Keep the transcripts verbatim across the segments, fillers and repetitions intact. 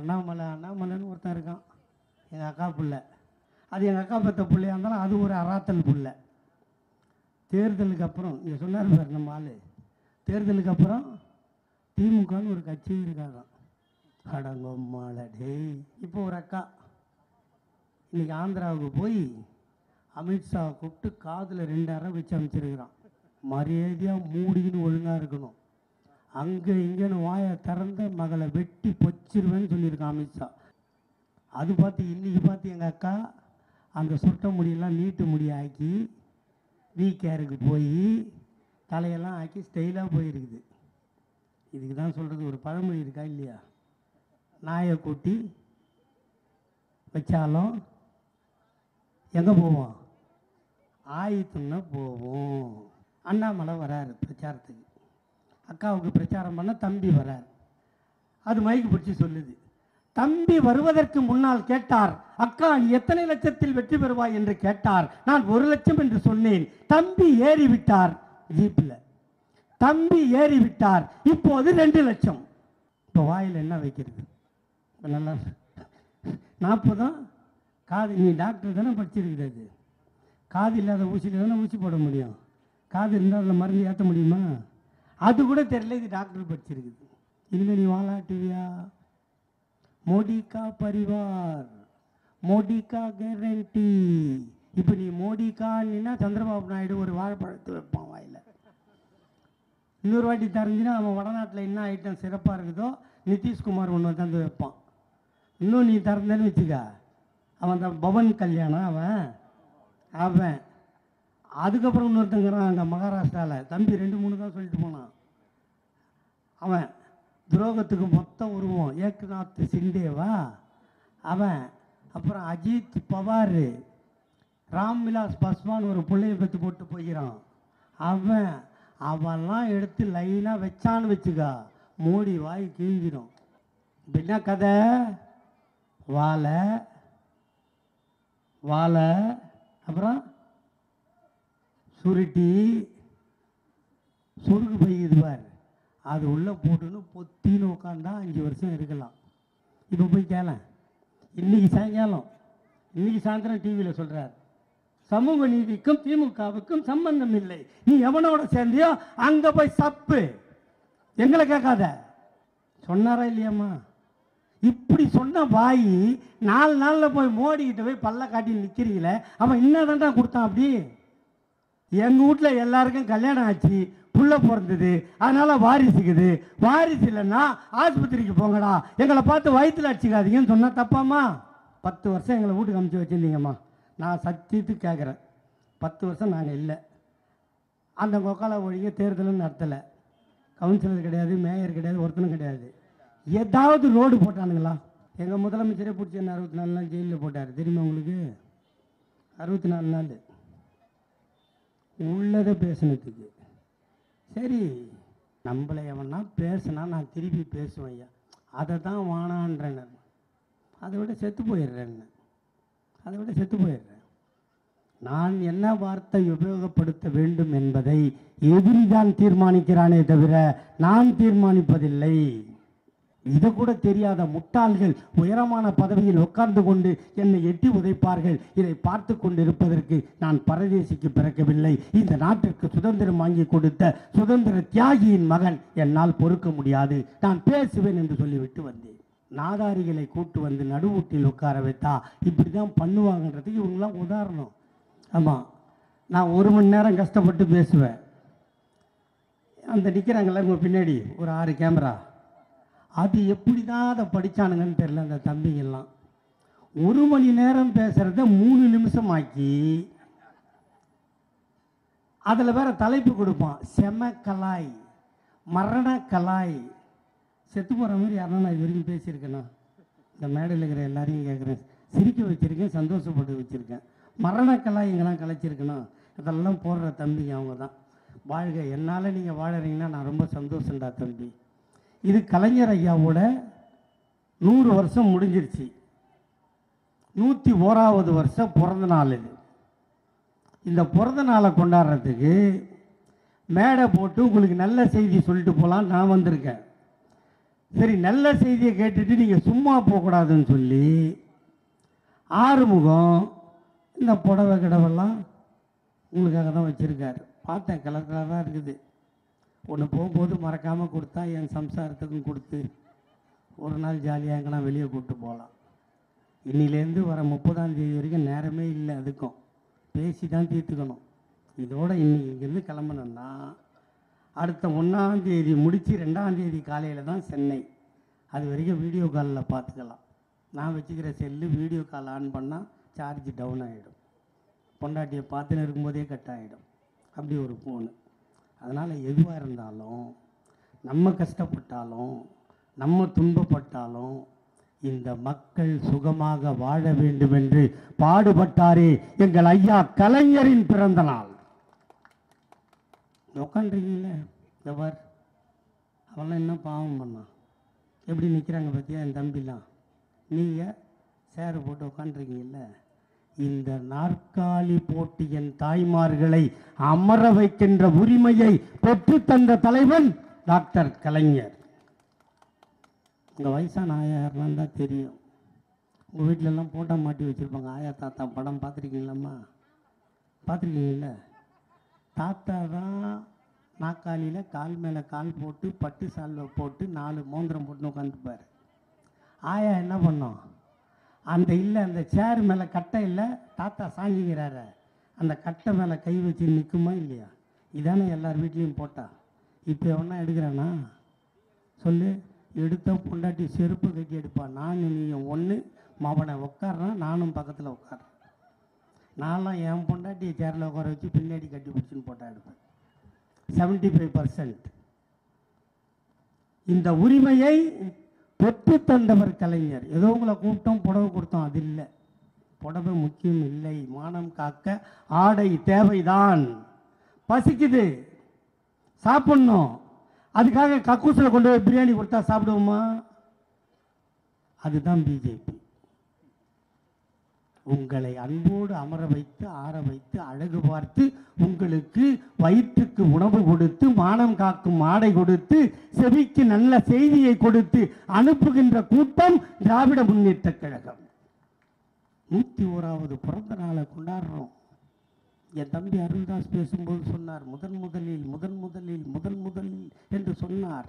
அண்ணாமலை அண்ணாமலைன்னு ஒருத்தன் இருக்கான், எங்கள் அக்கா பிள்ளை. அது எங்கள் அக்கா பெற்ற பிள்ளையாக இருந்தாலும் அது ஒரு அராத்தல் பிள்ளை. தேர்தலுக்கு அப்புறம் இங்கே சொன்னார் பார் நம்ம ஆள், தேர்தலுக்கு அப்புறம் திமுகன்னு ஒரு கட்சி இருக்காதான். அடங்கம்மாள டேய். இப்போ ஒரு அக்கா இன்றைக்கி ஆந்திராவுக்கு போய் அமித்ஷாவை கூப்பிட்டு காதில் ரெண்டு அரை வச்சு அமைச்சிருக்கிறான். மரியாதையாக மூடின்னு ஒழுங்காக இருக்கணும், அங்கே இங்கேன்னு வாயை திறந்த மகளை வெட்டி பொச்சிருவேன்னு சொல்லியிருக்கான் அமித்ஷா. அது பார்த்து இன்றைக்கி பார்த்து எங்கள் அக்கா அந்த சுட்ட முடியெல்லாம் நீட்டு முடியை ஆக்கி வி கேருக்கு போய் தலையெல்லாம் ஆக்கி ஸ்டைலாக போயிருக்குது. இதுக்கு தான் சொல்கிறது, ஒரு பழமொழி இருக்கா இல்லையா, நாயை கூட்டி வச்சாலும் எங்கே போவோம், ஆயத்துன்னா போவோம். அண்ணாமலை வராரு பிரச்சாரத்துக்கு, அக்காவுக்கு பிரச்சாரம் பண்ண தம்பி வரார். அது மைக்கு பிடிச்சி சொல்லுது, தம்பி வருவதற்கு முன்னால் கேட்டார், அக்கா நீ எத்தனை லட்சத்தில் வெற்றி பெறுவாய் என்று கேட்டார். நான் ஒரு லட்சம் என்று சொன்னேன். தம்பி ஏறி விட்டார் ஜீப்பில், தம்பி ஏறி விட்டார், இப்போது ரெண்டு லட்சம். இப்போ வாயில் என்ன வைக்கிறது? இப்போ நல்லா நாற்பதும் காது, நீ டாக்டர் தானே படிச்சிருக்கிறது, காது இல்லாத ஊசியில் தானே ஊசி போட முடியும், காது இருந்தால் அதில் மருந்து ஏற்ற முடியுமா? அது கூட தெரியல, இது டாக்டர் படிச்சிருக்குது. இனிமேல் நீ வாலாட்டுவியா? மோடி கா பரிவார், மோடி கா கேரண்டி. இப்போ நீ மோடி கான்னா சந்திரபாபு நாயுடு ஒரு வாழைப்பழத்தை வைப்பான் வாயில். இன்னொரு வாட்டி தெரிஞ்சுன்னா அவன் வடநாட்டில் என்ன ஐட்டம் சிறப்பாக இருக்குதோ நிதிஷ்குமார் ஒன்று தந்து வைப்பான். இன்னும் நீ திறந்தேன்னு வச்சுக்க, அவன் தான் பவன் கல்யாணம் அவன் அவன் அதுக்கப்புறம் இன்னொருத்தங்கிறான் அங்கே மகாராஷ்டிராவில், தம்பி ரெண்டு மூணு தான் சொல்லிட்டு போனான். அவன் துரோகத்துக்கு மொத்தம் உருவம் ஏக்நாத் சிண்டேவா அவன், அப்புறம் அஜித் பவார், ராம்விலாஸ் பாஸ்வான் ஒரு பிள்ளையை பற்றி போட்டு போகிறான் அவன். அவெல்லாம் எடுத்து லைனாக வச்சான்னு வச்சுக்கா, மோடி வாய் கீழ்ஞ்சிடும். என்ன கதை? வாழை வாழை அப்புறம் சுருட்டி சுருக்கு பைக்குதுவார், அது உள்ளே போட்டுன்னு பொத்தின்னு உட்காந்தா அஞ்சு வருஷம் இருக்கலாம். இப்போ போய் கேள, இன்றைக்கி சாயங்காலம் இன்றைக்கி சாயந்தரம் டிவியில் சொல்கிறார், சமூக நீதிக்கும் திமுகவுக்கும் சம்பந்தம் இல்லை, நீ எவனோட சேர்ந்தியோ அங்கே போய் சப்பு, எங்களை கேட்காத. சொன்னாரா இல்லையாம்மா? இப்படி சொன்ன வாய் நாலு நாளில் போய் மோடிக்கிட்ட போய் பல்ல காட்டி நிற்கிறீங்களே, அவன் என்னதான்டா கொடுத்தான் அப்படி? எங்கள் வீட்டில் எல்லாருக்கும் கல்யாணம் ஆச்சு, புள்ள பிறந்தது, அதனால் வாரிசுக்குது, வாரிசு இல்லைன்னா ஆஸ்பத்திரிக்கு போங்கடா, எங்களை பார்த்து வயிற்றில் அடிச்சுக்காதீங்கன்னு சொன்னால் தப்பாம்மா? பத்து வருஷம் எங்களை வீட்டுக்கு அமுச்சு வச்சுருந்தீங்கம்மா, நான் சத்தியத்துக்கு கேட்குறேன், பத்து வருஷம் நாங்கள் இல்லை. அந்த கொக்கால ஒழிய தேர்தலும் நடத்தலை, கவுன்சிலர் கிடையாது, மேயர் கிடையாது, ஒருத்தனும் கிடையாது. ஏதாவது ரோடு போட்டானுங்களா? எங்கள் முதலமைச்சரே பிடிச்சி என்ன அறுபத்தி நாலு நாள் ஜெயிலில் போட்டார் தெரியுமா உங்களுக்கு? அறுபத்தி நாலு நாள் உள்ளதை பேசினதுக்கு. சரி, நம்மளை எவனா பேசுனா நான் திருப்பி பேசுவேன் ஐயா, அதை தான் வானான்றேன், அதை விட செத்து போயிடுறேன், அதை விட செத்து போயிடுறேன். நான் என்ன வார்த்தை உபயோகப்படுத்த வேண்டும் என்பதை எதிரிதான் தீர்மானிக்கிறானே தவிர நான் தீர்மானிப்பதில்லை. இதை கூட தெரியாத முட்டாள்கள் உயரமான பதவியில் உட்கார்ந்து கொண்டு என்னை எட்டி உதைப்பார்கள். இதை பார்த்து கொண்டு இருப்பதற்கு நான் பரதேசிக்கு பிறக்கவில்லை, இந்த நாட்டிற்கு சுதந்திரம் வாங்கி கொடுத்த சுதந்திர தியாகியின் மகன், என்னால் பொறுக்க முடியாது, நான் பேசுவேன் என்று சொல்லிவிட்டு வந்தேன். நாதாரிகளை கூட்டு வந்து நடுவூட்டில் உட்கார வைத்தா இப்படி தான் பண்ணுவாங்கன்றதுக்கு இவங்களாம் உதாரணம். ஆமாம், நான் ஒரு மணி நேரம் கஷ்டப்பட்டு பேசுவேன். அந்த நிற்கிறாங்கல்ல உங்கள் பின்னாடி ஒரு ஆறு கேமரா, அது எப்படி தான் அதை படித்தானுங்கன்னு தெரியல. அந்த தம்பிங்கெல்லாம் ஒரு மணி நேரம் பேசுகிறத மூணு நிமிஷம் ஆக்கி அதில் வேற தலைப்பு கொடுப்பான், செம கலாய், மரண கலாய். செத்து போகிற மாதிரி யாருன்னா நான் இது வரைக்கும் பேசியிருக்கேன்னா? இந்த மேடையில் இருக்கிற எல்லாரையும் கேட்குறேன், சிரிக்க வச்சுருக்கேன், சந்தோஷப்பட்டு வச்சுருக்கேன். மரண கலாய் எங்கெல்லாம் கலைச்சிருக்கணும், அதெல்லாம் போடுற தம்பிங்க அவங்க தான். வாழ்க, என்னால் நீங்கள் வாழறீங்கன்னா நான் ரொம்ப சந்தோஷம்டா தம்பி. இது கலைஞர் ஐயாவோட நூறு வருஷம் முடிஞ்சிருச்சு, நூற்றி ஓராவது வருஷம் பிறந்த நாள் இது. இந்த பிறந்த நாளை கொண்டாடுறதுக்கு மேடை போட்டு உங்களுக்கு நல்ல செய்தி சொல்லிட்டு போகலாம் நான் வந்திருக்கேன். சரி, நல்ல செய்தியை கேட்டுட்டு நீங்கள் சும்மா போகக்கூடாதுன்னு சொல்லி ஆறுமுகம் இந்த புடவை கிடவெல்லாம் உங்களுக்காக தான் வச்சுருக்காரு. பார்த்தேன், கலர் கலராக இருக்குது. ஒன்று போகும்போது மறக்காமல் கொடுத்தா என் சம்சாரத்துக்கும் கொடுத்து ஒரு நாள் ஜாலியாக எங்கன்னா வெளியே கூப்பிட்டு போகலாம். இன்னிலேருந்து வர முப்பதாம் தேதி வரைக்கும் நேரமே இல்லை, அதுக்கும் பேசி தான் தீர்த்துக்கணும். இதோட இன்னைக்கு இங்கேருந்து கிளம்பணுன்னா அடுத்த ஒன்றாம் தேதி முடித்து ரெண்டாம் தேதி காலையில் தான் சென்னை. அது வரைக்கும் வீடியோ காலில் பார்த்துக்கலாம். நான் வச்சுக்கிற செல்லு வீடியோ கால் ஆன் பண்ணால் சார்ஜ் டவுன் ஆகிடும். பொண்டாட்டியை பார்த்துன்னு இருக்கும்போதே கட் ஆகிடும். அப்படி ஒரு ஃபோனு. அதனால் எதுவாக இருந்தாலும், நம்ம கஷ்டப்பட்டாலும் நம்ம துன்பப்பட்டாலும் இந்த மக்கள் சுகமாக வாழ வேண்டும் என்று பாடுபட்டாரே எங்கள் ஐயா கலைஞரின் பிறந்த நாள். உட்காந்துருக்கீங்கள எவர் அவெல்லாம் என்ன பாவம் பண்ணான்? எப்படி நிற்கிறாங்க பார்த்தியா என் தம்பிலாம்? நீங்கள் சேரு போட்டு உட்காந்துருக்கீங்கள, இந்த நாற்காலி போட்டு என் தாய்மார்களை அமர வைக்கின்ற உரிமையை பெற்று தந்த தலைவன் டாக்டர் கலைஞர். உங்கள் வயசான ஆயா யாருன்னு தான் தெரியும். உங்கள் வீட்டிலெல்லாம் போட்டோ மாட்டி வச்சுருப்பாங்க. ஆயா தாத்தா படம் பார்த்துருக்கீங்களாம்மா? பார்த்துருக்கீங்கள? தாத்தா தான் நாற்காலியில் கால் மேலே கால் போட்டு பட்டு சால்வை போட்டு நாலு மோந்திரம் போட்டுன்னு உட்காந்துப்பார். ஆயா என்ன பண்ணோம்? அந்த இல்லை அந்த சேர் மேலே கட்டை இல்லை, தாத்தா சாஞ்சிக்கிறாரு, அந்த கட்டை மேலே கை வச்சு நிற்குமா இல்லையா? இதானே எல்லார் வீட்லேயும் போட்டா. இப்போ ஒன்றா எடுக்கிறானா சொல்லு? எடுத்த பொண்டாட்டி செருப்பு கட்டி எடுப்பான். நான் நீங்கள் ஒன்று மவனை உட்காடுறான், நானும் பக்கத்தில் உட்காடுறேன். நான்லாம் என் பொண்டாட்டியை சேரில் உட்கார வச்சு பின்னாடி கட்டி பிடிச்சின்னு போட்டா எடுப்பேன். செவன்டி ஃபைவ் பர்சன்ட் இந்த உரிமையை பெற்று தந்தவர் கலைஞர். ஏதோ உங்களை கூப்பிட்டோம் புடவை கொடுத்தோம், அது இல்லை. புடவை முக்கியம் இல்லை. மானம் காக்க ஆடை தேவைதான். பசிக்குது, சாப்பிட்ணும். அதுக்காக கக்கூசில் கொண்டு போய் பிரியாணி கொடுத்தா சாப்பிடுவோமா? அதுதான் பிஜேபி. உங்களை அன்போடு அமர வைத்து ஆற வைத்து அழகு பார்த்து உங்களுக்கு வயிற்றுக்கு உணவு கொடுத்து மானம் காக்கும் ஆடை கொடுத்து செவிக்கு நல்ல செய்தியை கொடுத்து அனுப்புகின்ற கூட்டம் திராவிட முன்னேற்ற கழகம். நூற்றி ஓராவது பிறந்த நாளை கொண்டாடுறோம். என் தம்பி அருள்தாஸ் பேசும்போது சொன்னார், முதன் முதலில் முதன் முதலில் முதன் முதலில் என்று சொன்னார்.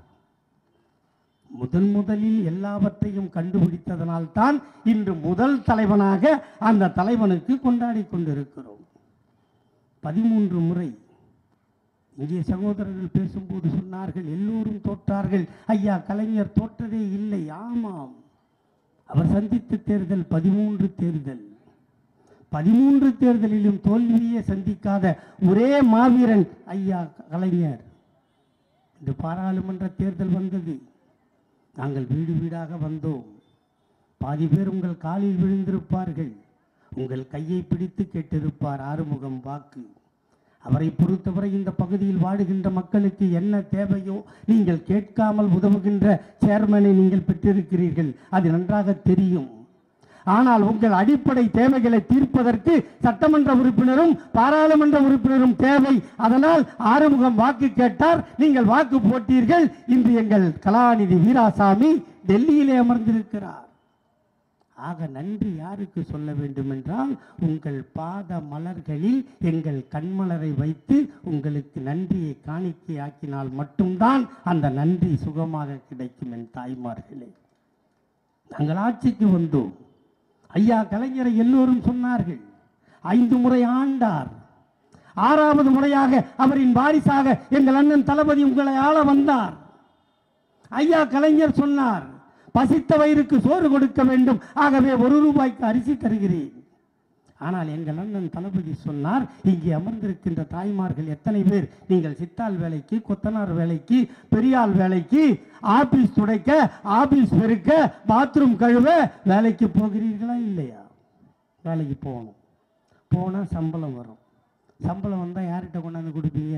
முதன் முதலில் எல்லாவற்றையும் கண்டுபிடித்ததனால் தான் இன்று முதல் தலைவனாக அந்த தலைவனுக்கு கொண்டாடி கொண்டிருக்கிறோம். பதிமூன்று முறை இங்கே சகோதரர்கள் பேசும்போது சொன்னார்கள், எல்லோரும் தோற்றார்கள், ஐயா கலைஞர் தோற்றதே இல்லை. ஆமாம், அவர் சந்தித்த தேர்தல் பதிமூன்று தேர்தல். பதிமூன்று தேர்தலிலும் தோல்வியே சந்திக்காத ஒரே மாவீரன் ஐயா கலைஞர். இந்த பாராளுமன்ற தேர்தல் வந்தது, நாங்கள் வீடு வீடாக வந்தோம். பாதி பேர் உங்கள் காலில் விழுந்திருப்பார்கள், உங்கள் கையை பிடித்து கேட்டிருப்பார் ஆறுமுகம் வாக்கு. அவரை பொறுத்தவரை இந்த பகுதியில் வாழுகின்ற மக்களுக்கு என்ன தேவையோ நீங்கள் கேட்காமல் உதவுகின்ற சேர்மனை நீங்கள் பெற்றிருக்கிறீர்கள், அது நன்றாக தெரியும். ஆனால் உங்கள் அடிப்படை தேவைகளை தீர்ப்பதற்கு சட்டமன்ற உறுப்பினரும் பாராளுமன்ற உறுப்பினரும் தேவை. அதனால் ஆறுமுகம் வாக்கு கேட்டார், நீங்கள் வாக்கு போட்டீர்கள். இன்று எங்கள் கலாநிதி வீராசாமி டெல்லியிலே அமர்ந்திருக்கிறார். ஆக நன்றி யாருக்கு சொல்ல வேண்டும் என்றால், உங்கள் பாத மலர்களில் எங்கள் கண்மலரை வைத்து உங்களுக்கு நன்றியை காணிக்கை ஆக்கினால் மட்டும்தான் அந்த நன்றி சுகமாக கிடைக்கும். என் தாய்மார்களே, நாங்கள் ஆட்சிக்கு வந்தோம். ஐயா கலைஞரை எல்லோரும் சொன்னார்கள், ஐந்து முறை ஆண்டார். ஆறாவது முறையாக அவரின் வாரிசாக எங்கள் அண்ணன் தளபதி உங்களை ஆள வந்தார். ஐயா கலைஞர் சொன்னார், பசித்த வயிறுக்கு சோறு கொடுக்க வேண்டும், ஆகவே ஒரு ரூபாய்க்கு அரிசி தருகிறேன். ஆனால் எங்கள் அண்ணன் தளபதி சொன்னார், இங்கே அமர்ந்திருக்கின்ற தாய்மார்கள் எத்தனை பேர் நீங்கள் சித்தாள் வேலைக்கு, கொத்தனார் வேலைக்கு, பெரியாள் வேலைக்கு, ஆபீஸ் துடைக்க, ஆபீஸ் பெருக்க, பாத்ரூம் கழுவ வேலைக்கு போகிறீர்களா இல்லையா? வேலைக்கு போகணும். போனால் சம்பளம் வரும். சம்பளம் வந்தால் யார்கிட்ட கொண்டாந்து கொடுப்பீங்க?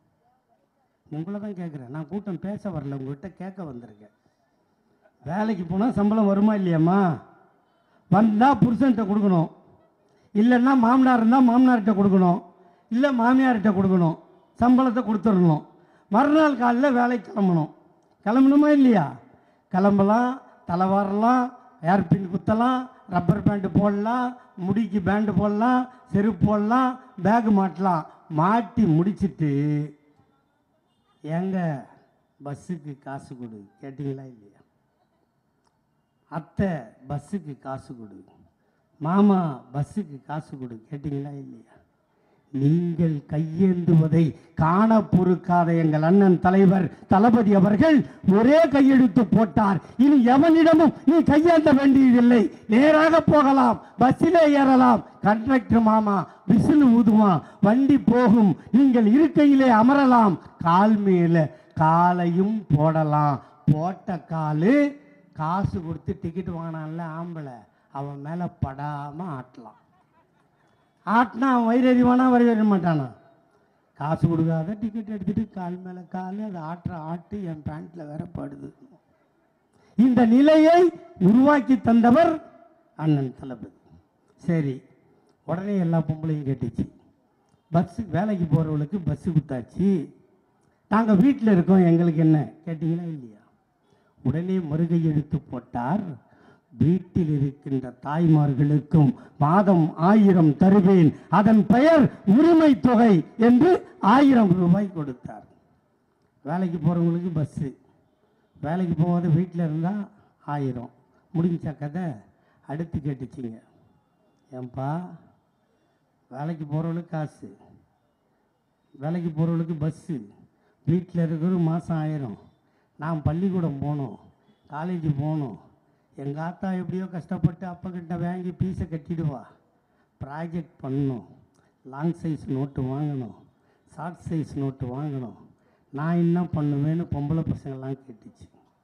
உங்களை தான் கேட்குறேன். நான் கூட்டம் பேச வரல, உங்கள்கிட்ட கேட்க வந்திருக்கேன். வேலைக்கு போனால் சம்பளம் வருமா இல்லையாம்மா? வந்தால் புருஷன்கிட்ட கொடுக்கணும், இல்லைன்னா மாமனார் இருந்தால் மாமனார்கிட்ட கொடுக்கணும், இல்லை மாமியார்கிட்ட கொடுக்கணும். சம்பளத்தை கொடுத்துடணும். மறுநாள் காலையில் வேலைக்கு கிளம்பணும். கிளம்பணுமா இல்லையா? கிளம்பலாம், தலை வாரலாம், ஏர்பின் குத்தலாம், ரப்பர் பேண்டு போடலாம், முடிக்கு பேண்டு போடலாம், செருப்பு போடலாம், பேகு மாட்டலாம். மாட்டி முடிச்சுட்டு எங்க பஸ்ஸுக்கு காசு கொடு கேட்டிங்களா இல்லையா? அத்தை பஸ்ஸுக்கு காசு கொடு, மாமா பஸ்ஸுக்கு காசு கொடு கேட்டிங்களா இல்லையா? நீங்கள் கையேந்துவதை காண பொறுக்காத எங்கள் அண்ணன் தலைவர் தளபதி அவர்கள் ஒரே கையெழுத்து போட்டார். இனி எவனிடமும் நீ கையேந்த வேண்டியதில்லை, நேராக போகலாம், பஸ்ஸிலே ஏறலாம். கண்டக்டர் மாமா விசில் ஊதுமா, வண்டி போகும், நீங்கள் இருக்கையிலே அமரலாம், கால் மேல காலையும் போடலாம். போட்ட காலு காசு கொடுத்து டிக்கெட் வாங்கினான்ல ஆம்பளை, அவன் மேலே படாமல் ஆட்டலாம். ஆட்டினா அவன் வயிறு அறிவானா வயிறு அறிய மாட்டானா? காசு கொடுக்காத டிக்கெட் எடுத்துகிட்டு கால் மேலே கால், அதை ஆட்டுற ஆட்டு என் பேண்ட்டில் வேற படுது. இந்த நிலையை உருவாக்கி தந்தவர் அண்ணன் தளபதி. சரி, உடனே எல்லா பொம்பளையும் கேட்டுச்சு, பஸ்ஸு வேலைக்கு போகிறவங்களுக்கு பஸ்ஸு கொடுத்தாச்சு, நாங்கள் வீட்டில் இருக்கோம், எங்களுக்கு என்ன கேட்டிங்களா இல்லையா? உடனே மறுகை எடுத்து போட்டார். வீட்டில் இருக்கின்ற தாய்மார்களுக்கும் மாதம் ஆயிரம் தருவேன், அதன் பெயர் உரிமை தொகை என்று ஆயிரம் ரூபாய் கொடுத்தார். வேலைக்கு போகிறவங்களுக்கு பஸ்ஸு, வேலைக்கு போகாத வீட்டில் இருந்தால் ஆயிரம். முடிஞ்ச கதை. அடுத்து கேட்டுச்சிங்க, ஏன்பா வேலைக்கு போகிறவங்களுக்கு காசு, வேலைக்கு போகிறவங்களுக்கு பஸ்ஸு, வீட்டில் இருக்கிற மாதம் ஆயிரம், நான் பள்ளிக்கூடம் போகணும், காலேஜ் போகணும், எங்கள் ஆத்தா எப்படியோ கஷ்டப்பட்டு அப்பக்கிட்ட வாங்கி பீஸை கட்டிடுவா, ப்ராஜெக்ட் பண்ணணும், லாங் சைஸ் நோட்டு வாங்கணும், ஷார்ட் சைஸ் நோட்டு வாங்கணும், நான் என்ன பண்ணுவேன்னு பொம்பளை பசங்கள்லாம் கேட்டுச்சு.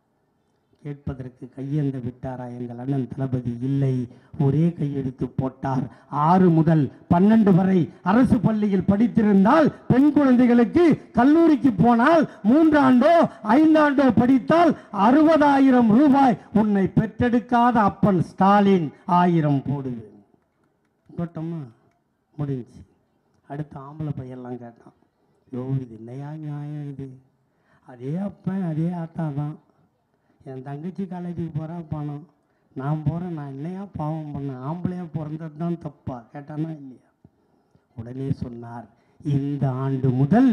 கேட்பதற்கு கையேந்த விட்டாரா எங்கள் அண்ணன் தளபதி? இல்லை, ஒரே கையெழுத்து போட்டார். ஆறு முதல் பன்னெண்டு வரை அரசு பள்ளியில் படித்திருந்தால் பெண் குழந்தைகளுக்கு கல்லூரிக்கு போனால் மூன்றாண்டோ ஐந்தாண்டோ படித்தால் அறுபதாயிரம் ரூபாய் உன்னை பெற்றெடுக்காத அப்பன் ஸ்டாலின் ஆயிரம் போடுவேன். போட்டோமா, முடிஞ்சு. அடுத்த ஆம்பளை பையெல்லாம் கேட்டான், யோ இது என்னையா நியாயம் இது? அதே அப்பன் அதே ஆத்தா தான், என் தங்கச்சி காலேஜுக்கு போகிறா பணம், நான் போகிறேன், நான் என்னையா பாவம் பண்ணேன், ஆம்பளையாக பிறந்தது தான் தப்பா கேட்டானா இல்லையா? உடனே சொன்னார், இந்த ஆண்டு முதல்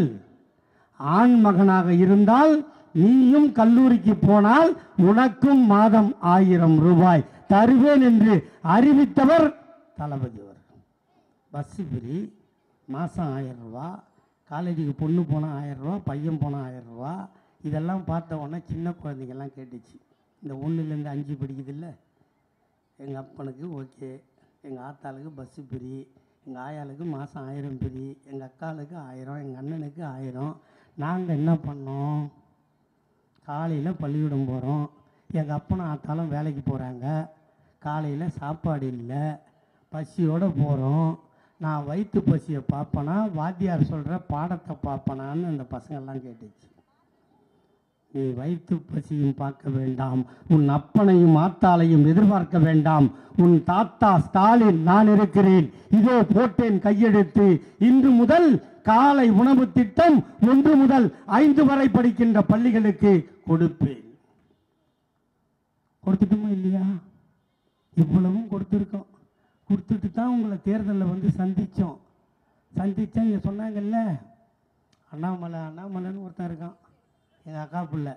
ஆண் மகனாக இருந்தால் நீயும் கல்லூரிக்கு போனால் உனக்கும் மாதம் ஆயிரம் ரூபாய் தருவேன் என்று அறிவித்தவர் தளபதி அவர்கள். பஸ்ஸு ஃப்ரீ, மாதம் ஆயிரம் ரூபா, காலேஜுக்கு பொண்ணு போனால் ஆயிரம் ரூபா, பையன் போனால் ஆயிரம் ரூபா. இதெல்லாம் பார்த்த உடனே சின்ன குழந்தைங்கள்லாம் கேட்டுச்சு, இந்த ஒன்றுலேருந்து அஞ்சு படிக்குதில்ல, எங்கள் அப்பனுக்கு ஓகே, எங்கள் ஆத்தாளுக்கு பஸ்ஸு ஃப்ரீ, எங்கள் ஆயாளுக்கு மாதம் ஆயிரம் ஃப்ரீ, எங்கள் அக்காளுக்கு ஆயிரம், எங்கள் அண்ணனுக்கு ஆயிரம். நாங்கள் என்ன பண்ணோம், காலையில் பள்ளிக்கூடம் போகிறோம், எங்கள் அப்பனும் ஆத்தாலும் வேலைக்கு போகிறாங்க, காலையில் சாப்பாடு இல்லை, பசியோடு போகிறோம், நான் வயிற்று பசியை பார்ப்பனா வாத்தியார் சொல்கிற பாடத்தை பார்ப்பனான்னு அந்த பசங்கள்லாம் கேட்டுச்சு. நீ வயிற்று பசியும் பார்க்க வேண்டாம், உன் அப்பனையும் ஆத்தாளையும் எதிர்பார்க்க வேண்டாம், உன் தாத்தா ஸ்டாலின் நான் இருக்கிறேன், இதோ போட்டேன் கையெழுத்து, இன்று முதல் காலை உணவு திட்டம் ஒன்று முதல் ஐந்து வரை படிக்கின்ற பள்ளிகளுக்கு கொடுப்பேன். கொடுத்துட்டோமா இல்லையா? இவ்வளவும் கொடுத்துருக்கோம். கொடுத்துட்டு தான் உங்களை தேர்தலில் வந்து சந்தித்தோம். சந்தித்தா இங்கே சொன்னாங்கல்ல, அண்ணாமலை அண்ணாமலைன்னு ஒருத்தன் இருக்கான், எங்கள் அக்கா பிள்ளை.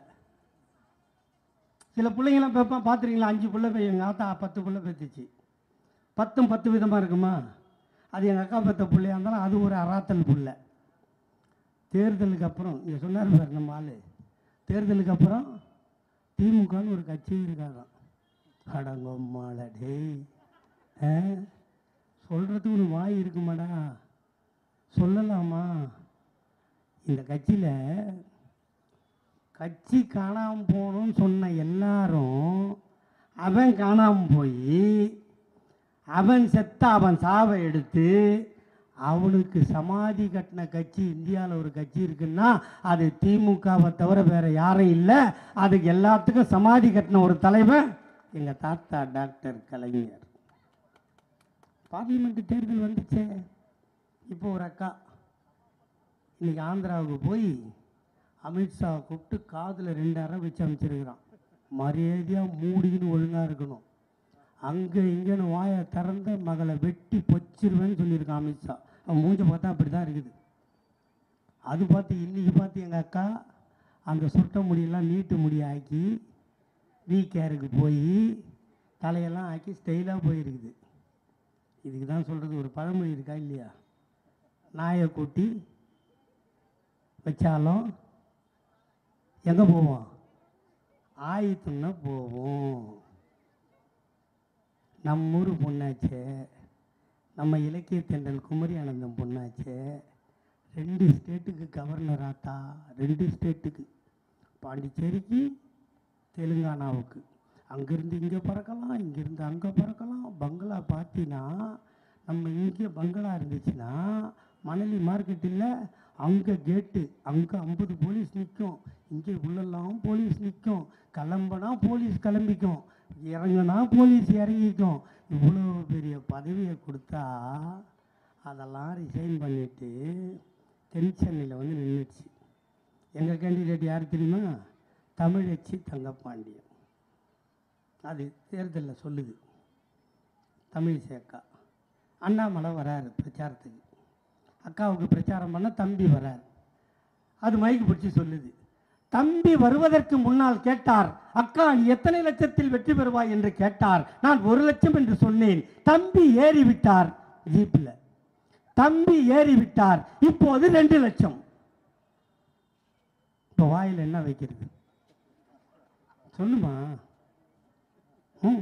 சில பிள்ளைங்களாம் பேப்பான் பார்த்துருக்கீங்களா, அஞ்சு பிள்ளை போய் எங்கள் ஆத்தா பத்து பிள்ளை பேத்துச்சு. பத்தும் பத்து விதமாக இருக்குமா? அது எங்கள் அக்கா பெற்ற பிள்ளையாக இருந்தாலும் அது ஒரு அராத்தல் பிள்ளை. தேர்தலுக்கு அப்புறம் இங்கே சொன்னார் பார் நம்ம ஆள், தேர்தலுக்கு அப்புறம் திமுகன்னு ஒரு கட்சி இருக்காதான். அடங்கம்மாள டேய், சொல்கிறதுக்கு ஒரு வாய் இருக்குமாடா, சொல்லலாமா? இந்த கட்சியில் கட்சி காணாமல் போகணும்னு சொன்ன எல்லாரும் அவன் காணாமல் போய் அவன் செத்த அவன் சாவை எடுத்து அவனுக்கு சமாதி கட்டின கட்சி இந்தியாவில் ஒரு கட்சி இருக்குன்னா அது திமுகவை தவிர வேறு யாரும் இல்லை. அதுக்கு எல்லாத்துக்கும் சமாதி கட்டின ஒரு தலைவன் எங்கள் தாத்தா டாக்டர் கலைஞர். பார்லிமெண்ட் தேர்தல் வந்துச்சே, இப்போ ஒரு அக்கா இன்னைக்கு ஆந்திராவுக்கு போய் அமித்ஷா கூப்பிட்டு காதில் ரெண்டு அரை வச்சு அமைச்சிருக்கிறான். மரியாதையாக மூடிக்கின்னு ஒழுங்காக இருக்கணும். அங்கே இங்கேன்னு வாயை திறந்த மகளை வெட்டி பொச்சிருவேன்னு சொல்லியிருக்கான் அமித்ஷா. அவன் மூஞ்ச பார்த்தா அப்படி தான் இருக்குது. அது பார்த்து இன்றைக்கி பார்த்து எங்கள் அக்கா அந்த சுட்ட முடியெல்லாம் நீட்டு முடி ஆக்கி வீ கேருக்கு போய் தலையெல்லாம் ஆக்கி ஸ்டைலாக போயிருக்குது. இதுக்கு தான் சொல்கிறது, ஒரு பழமொழி இருக்கா இல்லையா, நாயை கூட்டி வச்சாலும் எங்கே போவோம், ஆயிரத்துன்னா போவோம். நம்ம ஊர் பொண்ணாச்சே, நம்ம இலக்கிய தென்றல் குமரி ஆனந்தம் பொண்ணாச்சே, ரெண்டு ஸ்டேட்டுக்கு கவர்னர் ஆத்தா, ரெண்டு ஸ்டேட்டுக்கு, பாண்டிச்சேரிக்கு தெலுங்கானாவுக்கு. அங்கேருந்து இங்கே பறக்கலாம், இங்கேருந்து அங்கே பறக்கலாம். பங்களா பார்த்தீங்கன்னா நம்ம இங்கே பங்களா இருந்துச்சுன்னா மணலி மார்க்கெட்டில் அங்கே கேட்டு அங்கே ஐம்பது போலீஸ் நிற்கும், இங்கே உள்ளெல்லாம் போலீஸ் நிற்கும். கிளம்புனா போலீஸ் கிளம்பிக்கும், இறங்குனா போலீஸ் இறங்கிக்கும். இவ்வளோ பெரிய பதவியை கொடுத்தா அதெல்லாம் ரிசைன் பண்ணிவிட்டு தென் சென்னையில் வந்து நின்றுச்சு. எங்கள் கேண்டிடேட் யார் தெரியுமா, தமிழச்சி தங்கப்பாண்டியன். அது தேர்தலில் சொல்லுது, தமிழ் சேக்கா. அண்ணாமலை வராரு பிரச்சாரத்துக்கு, அக்காவுக்கு பிரச்சாரம் பண்ண தம்பி வரார். அது மைக்கு பிடிச்சி சொல்லுது, தம்பி வருவதற்கு முன்னால் கேட்டார், அக்கா நீ எத்தனை லட்சத்தில் வெற்றி பெறுவாய் என்று கேட்டார். நான் ஒரு லட்சம் என்று சொன்னேன். தம்பி ஏறிவிட்டார் ஜீப்பில், தம்பி ஏறிவிட்டார். இப்போது ரெண்டு லட்சம். இப்போ வாயில் என்ன வைக்கிறது சொல்லுமா? ம்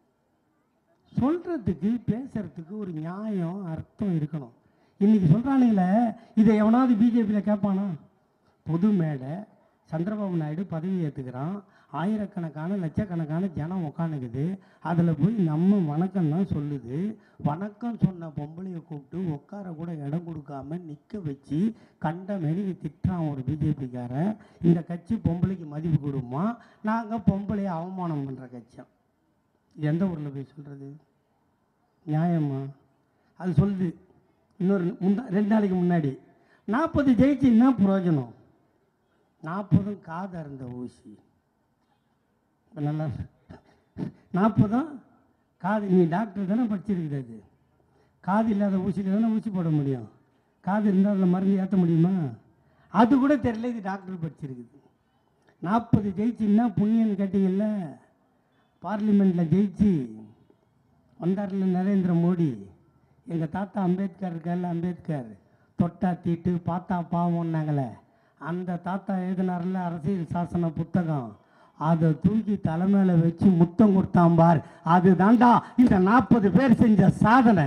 சொல்கிறதுக்கு பேசுறதுக்கு ஒரு நியாயம் அர்த்தம் இருக்கணும். இன்றைக்கி சொல்கிறானுங்களே, இதை எவனாவது பிஜேபியில் கேட்பானா? பொது மேடை, சந்திரபாபு நாயுடு பதவி ஏற்றுக்கிறான், ஆயிரக்கணக்கான லட்சக்கணக்கான ஜனம் உட்காந்துக்குது. அதில் போய் நம்ம வணக்கம் தான் சொல்லுது. வணக்கம் சொன்ன பொம்பளையை கூப்பிட்டு உட்கார கூட இடம் கொடுக்காம நிற்க வச்சு கண்ட மெனிக்கு திட்டுறான் ஒரு பிஜேபிக்காரன். இந்த கட்சி பொம்பளைக்கு மதிப்பு கொடுமா, நாங்கள் பொம்பளையை அவமானம் பண்ணுற கட்சியம். எந்த ஊரில் போய் சொல்கிறது நியாயமா? அது சொல்லுது. இன்னொரு முந்தா ரெண்டு நாளைக்கு முன்னாடி நாற்பது ஜெயிச்சு என்ன பிரயோஜனம், நாற்பதும் காது அருந்த ஊசி. இப்போ நல்லா நாற்பதும் காது, நீ டாக்டர் தானே படிச்சிருக்குது, அது காது இல்லாத ஊசியில் தானே ஊசி போட முடியும். காது இருந்தால் அதில் மருந்து ஏற்ற முடியுமா? அது கூட தெரியல, இது டாக்டர் படிச்சிருக்குது. நாற்பது ஜெயிச்சுன்னா புண்ணியன்னு கேட்டிங்கல்ல, பார்லிமெண்ட்டில் ஜெயிச்சு வந்தார்ல நரேந்திர மோடி. எங்கள் தாத்தா அம்பேத்கர் இருக்கார்ல, அம்பேத்கர் தொட்டா தீட்டு பார்த்தா பாவம்னாங்களே, அந்த தாத்தா எழுதினார்ல அரசியல் சாசன புத்தகம், அதை தூக்கி தலைமையில வச்சு முத்தம் கொடுத்தாம்பார். அது தாண்டா இந்த நாற்பது பேர் செஞ்ச சாதனை.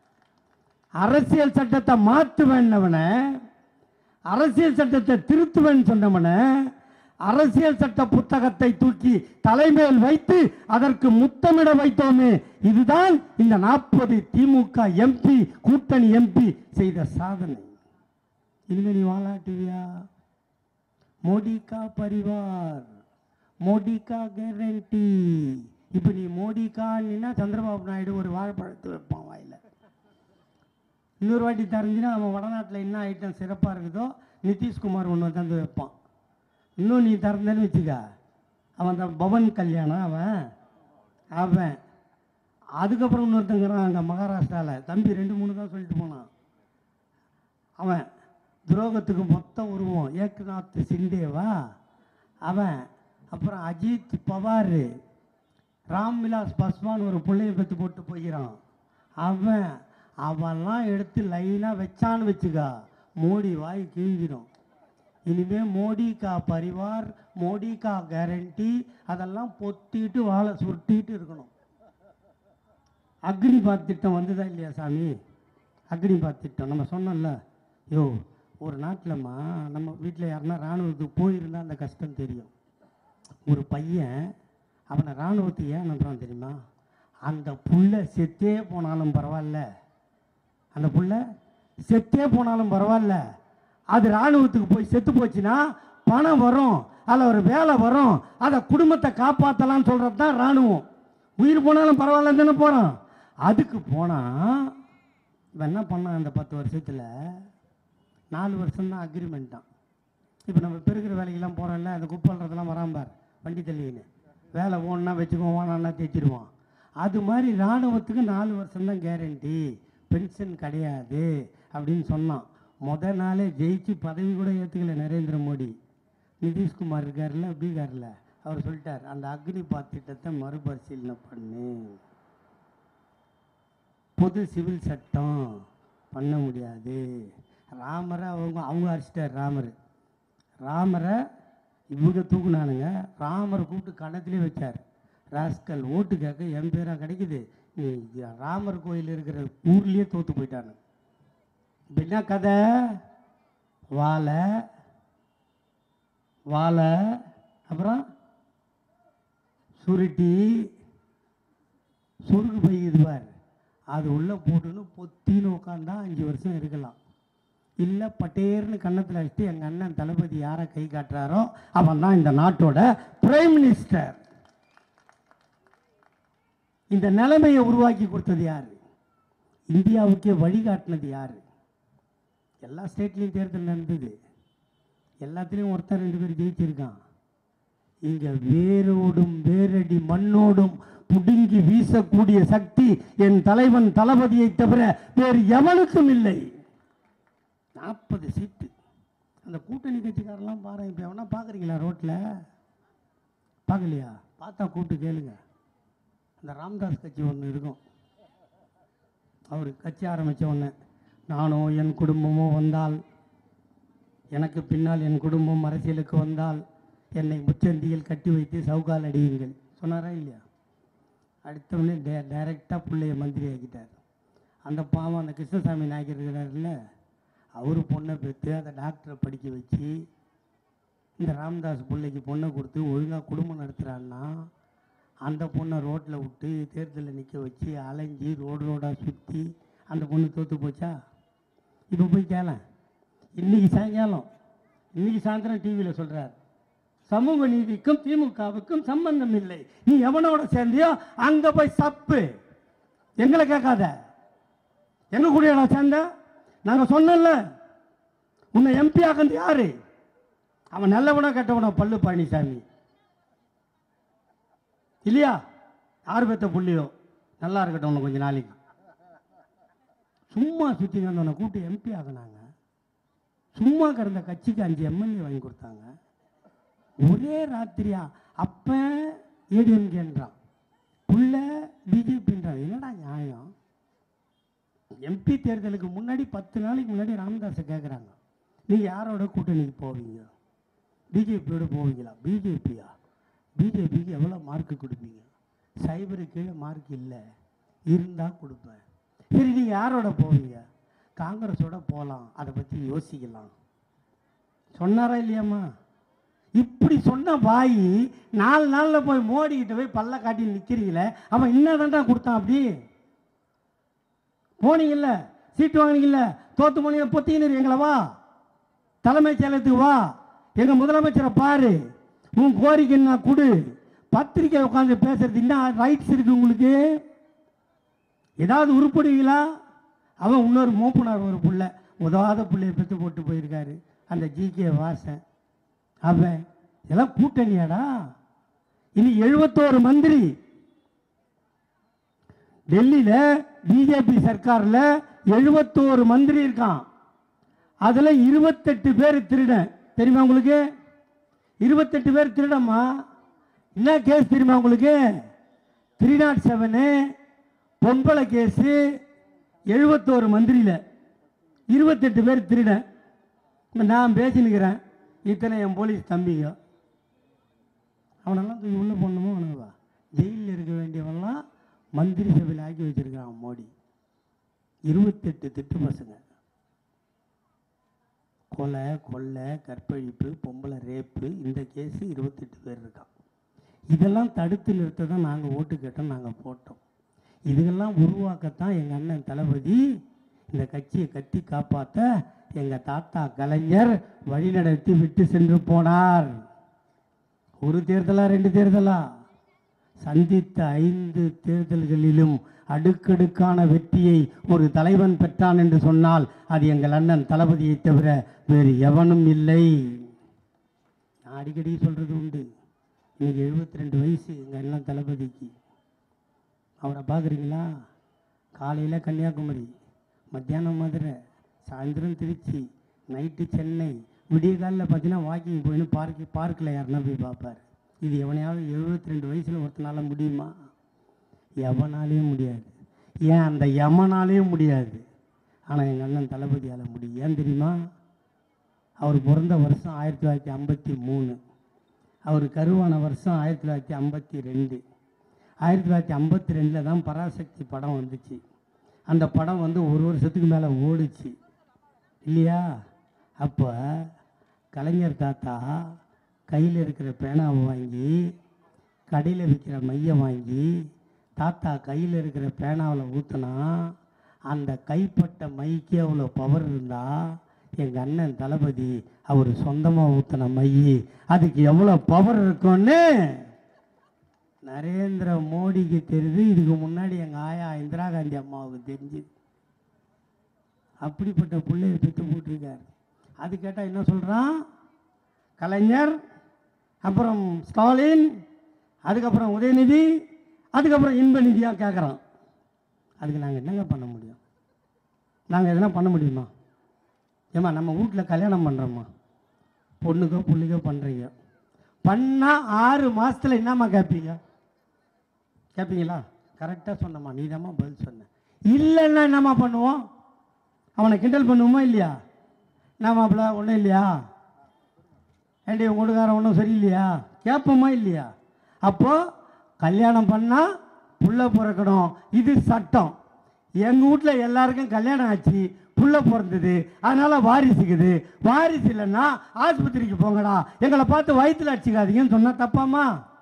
அரசியல் சட்டத்தை மாற்றுவேன்னவன, அரசியல் சட்டத்தை திருத்துவேன்னு சொன்னவன, அரசியல் சட்ட புத்தகத்தை தூக்கி தலைமையில் வைத்து அதற்கு முத்தமிட வைத்தோமே, இதுதான் இந்த நாற்பது திமுக எம்பி கூட்டணி எம்பி செய்த சாதனை. இல்லை நீ வாலாட்டுவியா? மோடி கா பரிவார், மோடி கா கேரண்டி. இப்போ நீ மோடி கான்னா சந்திரபாபு நாயுடு ஒரு வாழைப்பழத்தை வைப்பான் வாயில். இன்னொரு வாட்டி தெரிஞ்சுன்னா அவன் வடநாட்டில் என்ன ஐட்டம் சிறப்பாக இருக்குதோ நிதிஷ்குமார் ஒன்று தந்து வைப்பான். இன்னும் நீ திறந்தேன்னு வச்சுக்க, அவன் தான் பவன் கல்யாணம் அவன் அவன் அதுக்கப்புறம் இன்னொருத்தங்கிறான் அங்கே மகாராஷ்டிராவில், தம்பி ரெண்டு மூணு தான் சொல்லிட்டு போனான். அவன் துரோகத்துக்கு மொத்தம் உருவம் ஏக்நாத் சிண்டேவா அவன். அப்புறம் அஜித் பவார், ராம்விலாஸ் பாஸ்வான் ஒரு பிள்ளையை பற்றி போட்டு போகிறான் அவன். அவெல்லாம் எடுத்து லைனாக வச்சான்னு வச்சுக்கா, மோடி வாய் கீழ்கிடும். இனிமே மோடி கா பரிவார், மோடி கா கேரண்டி, அதெல்லாம் பொத்திட்டு வாழை சுருட்டிட்டு இருக்கணும். அக்னிபாத் திட்டம் வந்ததா இல்லையா சாமி? அக்னிபாத் திட்டம் நம்ம சொன்னோம்ல. யோ ஒரு நாட்டிலம்மா நம்ம வீட்டில் யாருன்னா இராணுவத்துக்கு போயிருந்தால் அந்த கஷ்டம் தெரியும். ஒரு பையன் அவனை இராணுவத்துக்கு ஏன் அனுப்புறான் தெரியுமா? அந்த புள்ள செத்தே போனாலும் பரவாயில்ல, அந்த புள்ள செத்தே போனாலும் பரவாயில்ல, அது இராணுவத்துக்கு போய் செத்து போச்சுன்னா பணம் வரும், அதில் ஒரு வேலை வரும், அதை குடும்பத்தை காப்பாற்றலான்னு சொல்கிறது தான் இராணுவம். உயிர் போனாலும் பரவாயில்லன்னு தானே போகிறான். அதுக்கு போனால் இவன் என்ன பண்ணான், அந்த பத்து வருஷத்தில் நாலு வருஷம்தான் அக்ரிமெண்ட் தான். இப்போ நம்ம பெருக்கிற வேலைக்கெல்லாம் போகிறோம்ல, அந்த குப்பல்றதெல்லாம் வராம்பார் வண்டி தள்ளின்னு, வேலை ஓடனா வச்சுக்குவோம், வானா தேய்ச்சிடுவான். அது மாதிரி இராணுவத்துக்கு நாலு வருஷம்தான் கேரண்டி, பென்ஷன் கிடையாது அப்படின்னு சொன்னான். முத நாளே ஜெயிச்சு பதவி கூட ஏற்றுக்கல நரேந்திர மோடி. நிதிஷ்குமார் இருக்கார்ல, பீகாரில், அவர் சொல்லிட்டார், அந்த அக்னிபாத் திட்டத்தை மறுபரிசீலனை பண்ணு, பொது சிவில் சட்டம் பண்ண முடியாது. ராமரை அவங்க அவங்க அடிச்சிட்டார். ராமர் ராமரை இவங்க தூக்குனானுங்க. ராமரை கூப்பிட்டு கணத்திலே வச்சார். ராஸ்கல் ஓட்டு கேட்க என் பேராக கிடைக்குது, நீ ராமர் கோயில் இருக்கிற ஊர்லேயே தோற்று போயிட்டானு. இப்போ என்ன கதை? வாழை வாழை அப்புறம் சுருட்டி சுருக்கு பைக்குதுவார், அது உள்ளே போட்டுன்னு பொத்தின்னு உட்காந்தா அஞ்சு வருஷம் இருக்கலாம். இல்லை பட்டேர்னு கன்னத்தில் வச்சுட்டு எங்கள் அண்ணன் தளபதி யாரை கை காட்டுறாரோ அவன் தான் இந்த நாட்டோட பிரைம் மினிஸ்டர். இந்த நிலைமையை உருவாக்கி கொடுத்தது யார்? இந்தியாவுக்கே வழிகாட்டினது யார்? எல்லா ஸ்டேட்லேயும் தேர்தல் நடந்தது, எல்லாத்துலேயும் ஒருத்தர் ரெண்டு பேர் ஜெயிச்சிருக்கான். இங்கே வேரோடும் வேரடி மண்ணோடும் புடுங்கி வீசக்கூடிய சக்தி என் தலைவன் தளபதியை தவிர வேறு எவனுக்கும் இல்லை. நாற்பது சீட்டு. அந்த கூட்டணி கட்சிக்காரெல்லாம் பாருங்க. இப்போ எவனா பார்க்குறீங்களா ரோட்டில்? பார்க்கலையா? பார்த்தா கூப்பிட்டு கேளுங்க. அந்த ராம்தாஸ் கட்சி ஒன்று இருக்கும், அவர் கட்சி ஆரம்பித்த ஒன்று, நானும் என் குடும்பமும் வந்தால், எனக்கு பின்னால் என் குடும்பம் அரசியலுக்கு வந்தால் என்னை முச்சந்தியில் கட்டி வைத்து சவுகால் அடியுங்கள் சொன்னாரா இல்லையா? அடுத்தவொடனே டே டைரெக்டாக பிள்ளைய மந்திரி ஆக்கிட்டார். அந்த பாவம் அந்த கிருஷ்ணசாமி நாயக்கர் இருக்கிறாருல்ல, அவர் பொண்ணை பெற்று அதை டாக்டரை படிக்க வச்சு இந்த ராம்தாஸ் பிள்ளைக்கு பொண்ணை கொடுத்து ஒழுங்காக குடும்பம் நடத்துகிறான்னா, அந்த பொண்ணை ரோட்டில் விட்டு தேர்தலில் நிற்க வச்சு அலைஞ்சி ரோடு ரோடாக சுற்றி அந்த பொண்ணு தோற்று போச்சா? இப்போ போய் கேள, இன்றைக்கி சாயங்காலம் இன்றைக்கி சாயந்தரம் டிவியில் சொல்கிறார், சமூக நீதிக்கும் திமுகவுக்கும் சம்பந்தம் இல்லை, நீ எவனோட சேர்ந்தியோ அங்கே போய் சப்பு, எங்களை கேட்காத, எங்க கூடடா சேர்ந்த? நாங்கள் சொன்னல உன்னை எம்பி ஆகிறது யாரு? அவன் நல்லவனா கெட்டவனா? பல்லு பழனிசாமி இல்லையா? யார் பெற்ற புள்ளியோ நல்லா இருக்கட்டும், உன்னை கொஞ்சம் நாளைக்கு சும்மா சுற்றிங்க உன்னை கூப்பிட்டு எம்பி ஆகினாங்க. சும்மா கிடந்த கட்சிக்கு அஞ்சு எம்எல்ஏ வாங்கி கொடுத்தாங்க ஒரே ராத்திரியா. அப்ப ஏடிஎம்கேன்றான், புள்ள பிஜேபின்றான். என்னடா நியாயம்? எம்பி தேர்தலுக்கு முன்னாடி பத்து நாளைக்கு முன்னாடி ராமதாஸை கேட்குறாங்க, நீங்கள் யாரோட கூட்டணிக்கு போவீங்க? பிஜேபியோட போவீங்களா? பிஜேபியா? பிஜேபிக்கு எவ்வளோ மார்க்கு கொடுப்பீங்க? சைபரு கீழே மார்க் இல்லை, இருந்தால் கொடுப்பேன். சரி நீங்கள் யாரோட போவீங்க? காங்கிரஸோட போகலாம், அதை பற்றி யோசிக்கலாம் சொன்னாரா இல்லையாம்மா? இப்படி சொன்ன வாய் நாலு நாளில் போய் மோடிக்கிட்ட போய் பல்ல காட்டி நிற்கிறீங்களே, அவன் என்னதான்டா கொடுத்தான்? அப்படி போனீங்கல்ல, சீட்டு வாங்கினீங்கல்ல, தோத்து போனீங்க, பொத்தின்னு எங்களை வா தலைமைச் செயலகத்துக்கு வா, எங்கள் முதலமைச்சரை பாரு, உன் கோரிக்கை என்ன கொடு, பத்திரிக்கை உட்காந்து பேசுறது என்ன ரைட்ஸ் இருக்கு உங்களுக்கு? ஏதாவது உருப்படுவீங்களா? அவன் இன்னொரு மோப்பனார் ஒரு புள்ள உதவாத பிள்ளைய பெற்று போட்டு போயிருக்காரு, அந்த ஜி கே வாசன். அவன் இதெல்லாம் கூட்டணியாடா? இனி எழுபத்தோரு மந்திரி டெல்லியில் பிஜேபி சர்க்காரில் எழுபத்தோரு மந்திரி இருக்கான். அதில் இருபத்தெட்டு பேர் திருடன் தெரியுமா உங்களுக்கு? இருபத்தெட்டு பேர் திருடம்மா. என்ன கேஸ் தெரியுமா உங்களுக்கு? த்ரீ நாட் செவனு பொம்பளை கேஸு. எழுபத்தோரு மந்திரியில் இருபத்தெட்டு பேர் திருடன். நான் பேசினுக்கிறேன், இத்தனை என் போலீஸ் தம்பிங்க. அவனெல்லாம் தூக்கி உள்ளே போடணுமோ? அவனுவா ஜெயிலில் இருக்க வேண்டியவன்லாம் மந்திரி சபையில் ஆக்கி வச்சிருக்கான் மோடி. இருபத்தெட்டு திட்டு பசங்க, கொலை கொள்ளை கற்பழிப்பு பொம்பளை ரேப்பு, இந்த கேஸு இருபத்தெட்டு பேர் இருக்கான். இதெல்லாம் தடுத்து நிறுத்த தான் நாங்கள் ஓட்டு கேட்டோம், நாங்கள் போட்டோம். இதுகெல்லாம் உருவாக்கத்தான் எங்கள் அண்ணன் தளபதி இந்த கட்சியை கட்டி காப்பாற்ற எங்கள் தாத்தா கலைஞர் வழிநடத்தி விட்டு சென்று போனார். ஒரு தேர்தலா ரெண்டு தேர்தலா? சந்தித்த ஐந்து தேர்தல்களிலும் அடுக்கடுக்கான வெற்றியை ஒரு தலைவன் பெற்றான் என்று சொன்னால் அது எங்கள் அண்ணன் தளபதியை தவிர வேறு எவனும் இல்லை. நான் அடிக்கடி சொல்றது உண்டு, இன்னைக்கு எழுபத்தி ரெண்டு வயசு எங்கள் எல்லாம் தளபதிக்கு. அவரை பார்க்குறீங்களா? காலையில் கன்னியாகுமரி, மத்தியானம் மதுரை, சாயந்தரம் திருச்சி, நைட்டு சென்னை, விடிய காலில் பார்த்தீங்கன்னா வாக்கிங் போயின்னு பார்க்கு பார்க்கில் யாருன்னா போய் பார்ப்பார். இது எவனையாவது எழுபத்தி ரெண்டு வயசில் ஒருத்தனால முடியுமா? எவனாலேயும் முடியாது. ஏன் அந்த யமனாலேயும் முடியாது. ஆனால் எங்கள் அண்ணன் தளபதியால் முடியும். ஏன் தெரியுமா? அவர் பிறந்த வருஷம் ஆயிரத்தி தொள்ளாயிரத்தி ஐம்பத்தி மூணு, அவர் கருவான வருஷம் ஆயிரத்தி தொள்ளாயிரத்தி ஐம்பத்தி ரெண்டு. ஆயிரத்தி தொள்ளாயிரத்தி ஐம்பத்தி ரெண்டில் தான் பராசக்தி படம் வந்துச்சு. அந்த படம் வந்து ஒரு வருஷத்துக்கு மேலே ஓடிச்சு இல்லையா? அப்போ கலைஞர் தாத்தா கையில் இருக்கிற பேனாவை வாங்கி, கடையில் விற்கிற மையை வாங்கி தாத்தா கையில் இருக்கிற பேனாவில் ஊற்றினா அந்த கைப்பட்ட மைக்கு அவ்வளோ பவர் இருந்தால், எங்கள் அண்ணன் தளபதி அவர் சொந்தமாக ஊற்றின மை அதுக்கு எவ்வளோ பவர் இருக்கும்னு நரேந்திர மோடிக்கு தெரியுது. இதுக்கு முன்னாடி எங்கள் ஆயா இந்திரா காந்தி அம்மாவுக்கு தெரிஞ்சுது. அப்படிப்பட்ட பிள்ளையை பெற்று போட்டிருக்கார். அது கேட்டால் என்ன சொல்கிறான்? கலைஞர், அப்புறம் ஸ்டாலின், அதுக்கப்புறம் உதயநிதி, அதுக்கப்புறம் இன்ப நிதியாக கேட்குறான். அதுக்கு நாங்கள் என்னங்க பண்ண முடியும்? நாங்கள் எதனா பண்ண முடியுமா? ஏம்மா நம்ம வீட்டில் கல்யாணம் பண்ணுறோம்மா, பொண்ணுக்கோ புள்ளிக்கோ பண்ணுறீங்க, பண்ணால் ஆறு மாதத்தில் என்னம்மா கேட்பீங்க? கேட்பீங்களா? கரெக்டாக சொன்னம்மா, நீ தாம்மா பதில் சொன்ன. இல்லைன்னா என்னம்மா பண்ணுவோம்? அவனை கிண்டல் பண்ணுவோமா இல்லையா? நான் மாப்பிள்ள ஒன்றும் இல்லையா, ஏண்டி உங்கள் வீட்டுக்காரன் ஒன்றும் சரியில்லையா கேட்போமா இல்லையா? அப்போது கல்யாணம் பண்ணால் புள்ள பிறக்கணும், இது சட்டம். எங்கள் வீட்டில் எல்லாருக்கும் கல்யாணம் ஆச்சு, புள்ள பிறந்தது, அதனால் வாரிசுக்குது. வாரிசு இல்லைன்னா ஆஸ்பத்திரிக்கு போங்கடா, எங்களை பார்த்து வயிற்றுல அடிச்சுக்காதீங்கன்னு சொன்னால் தப்பாமா?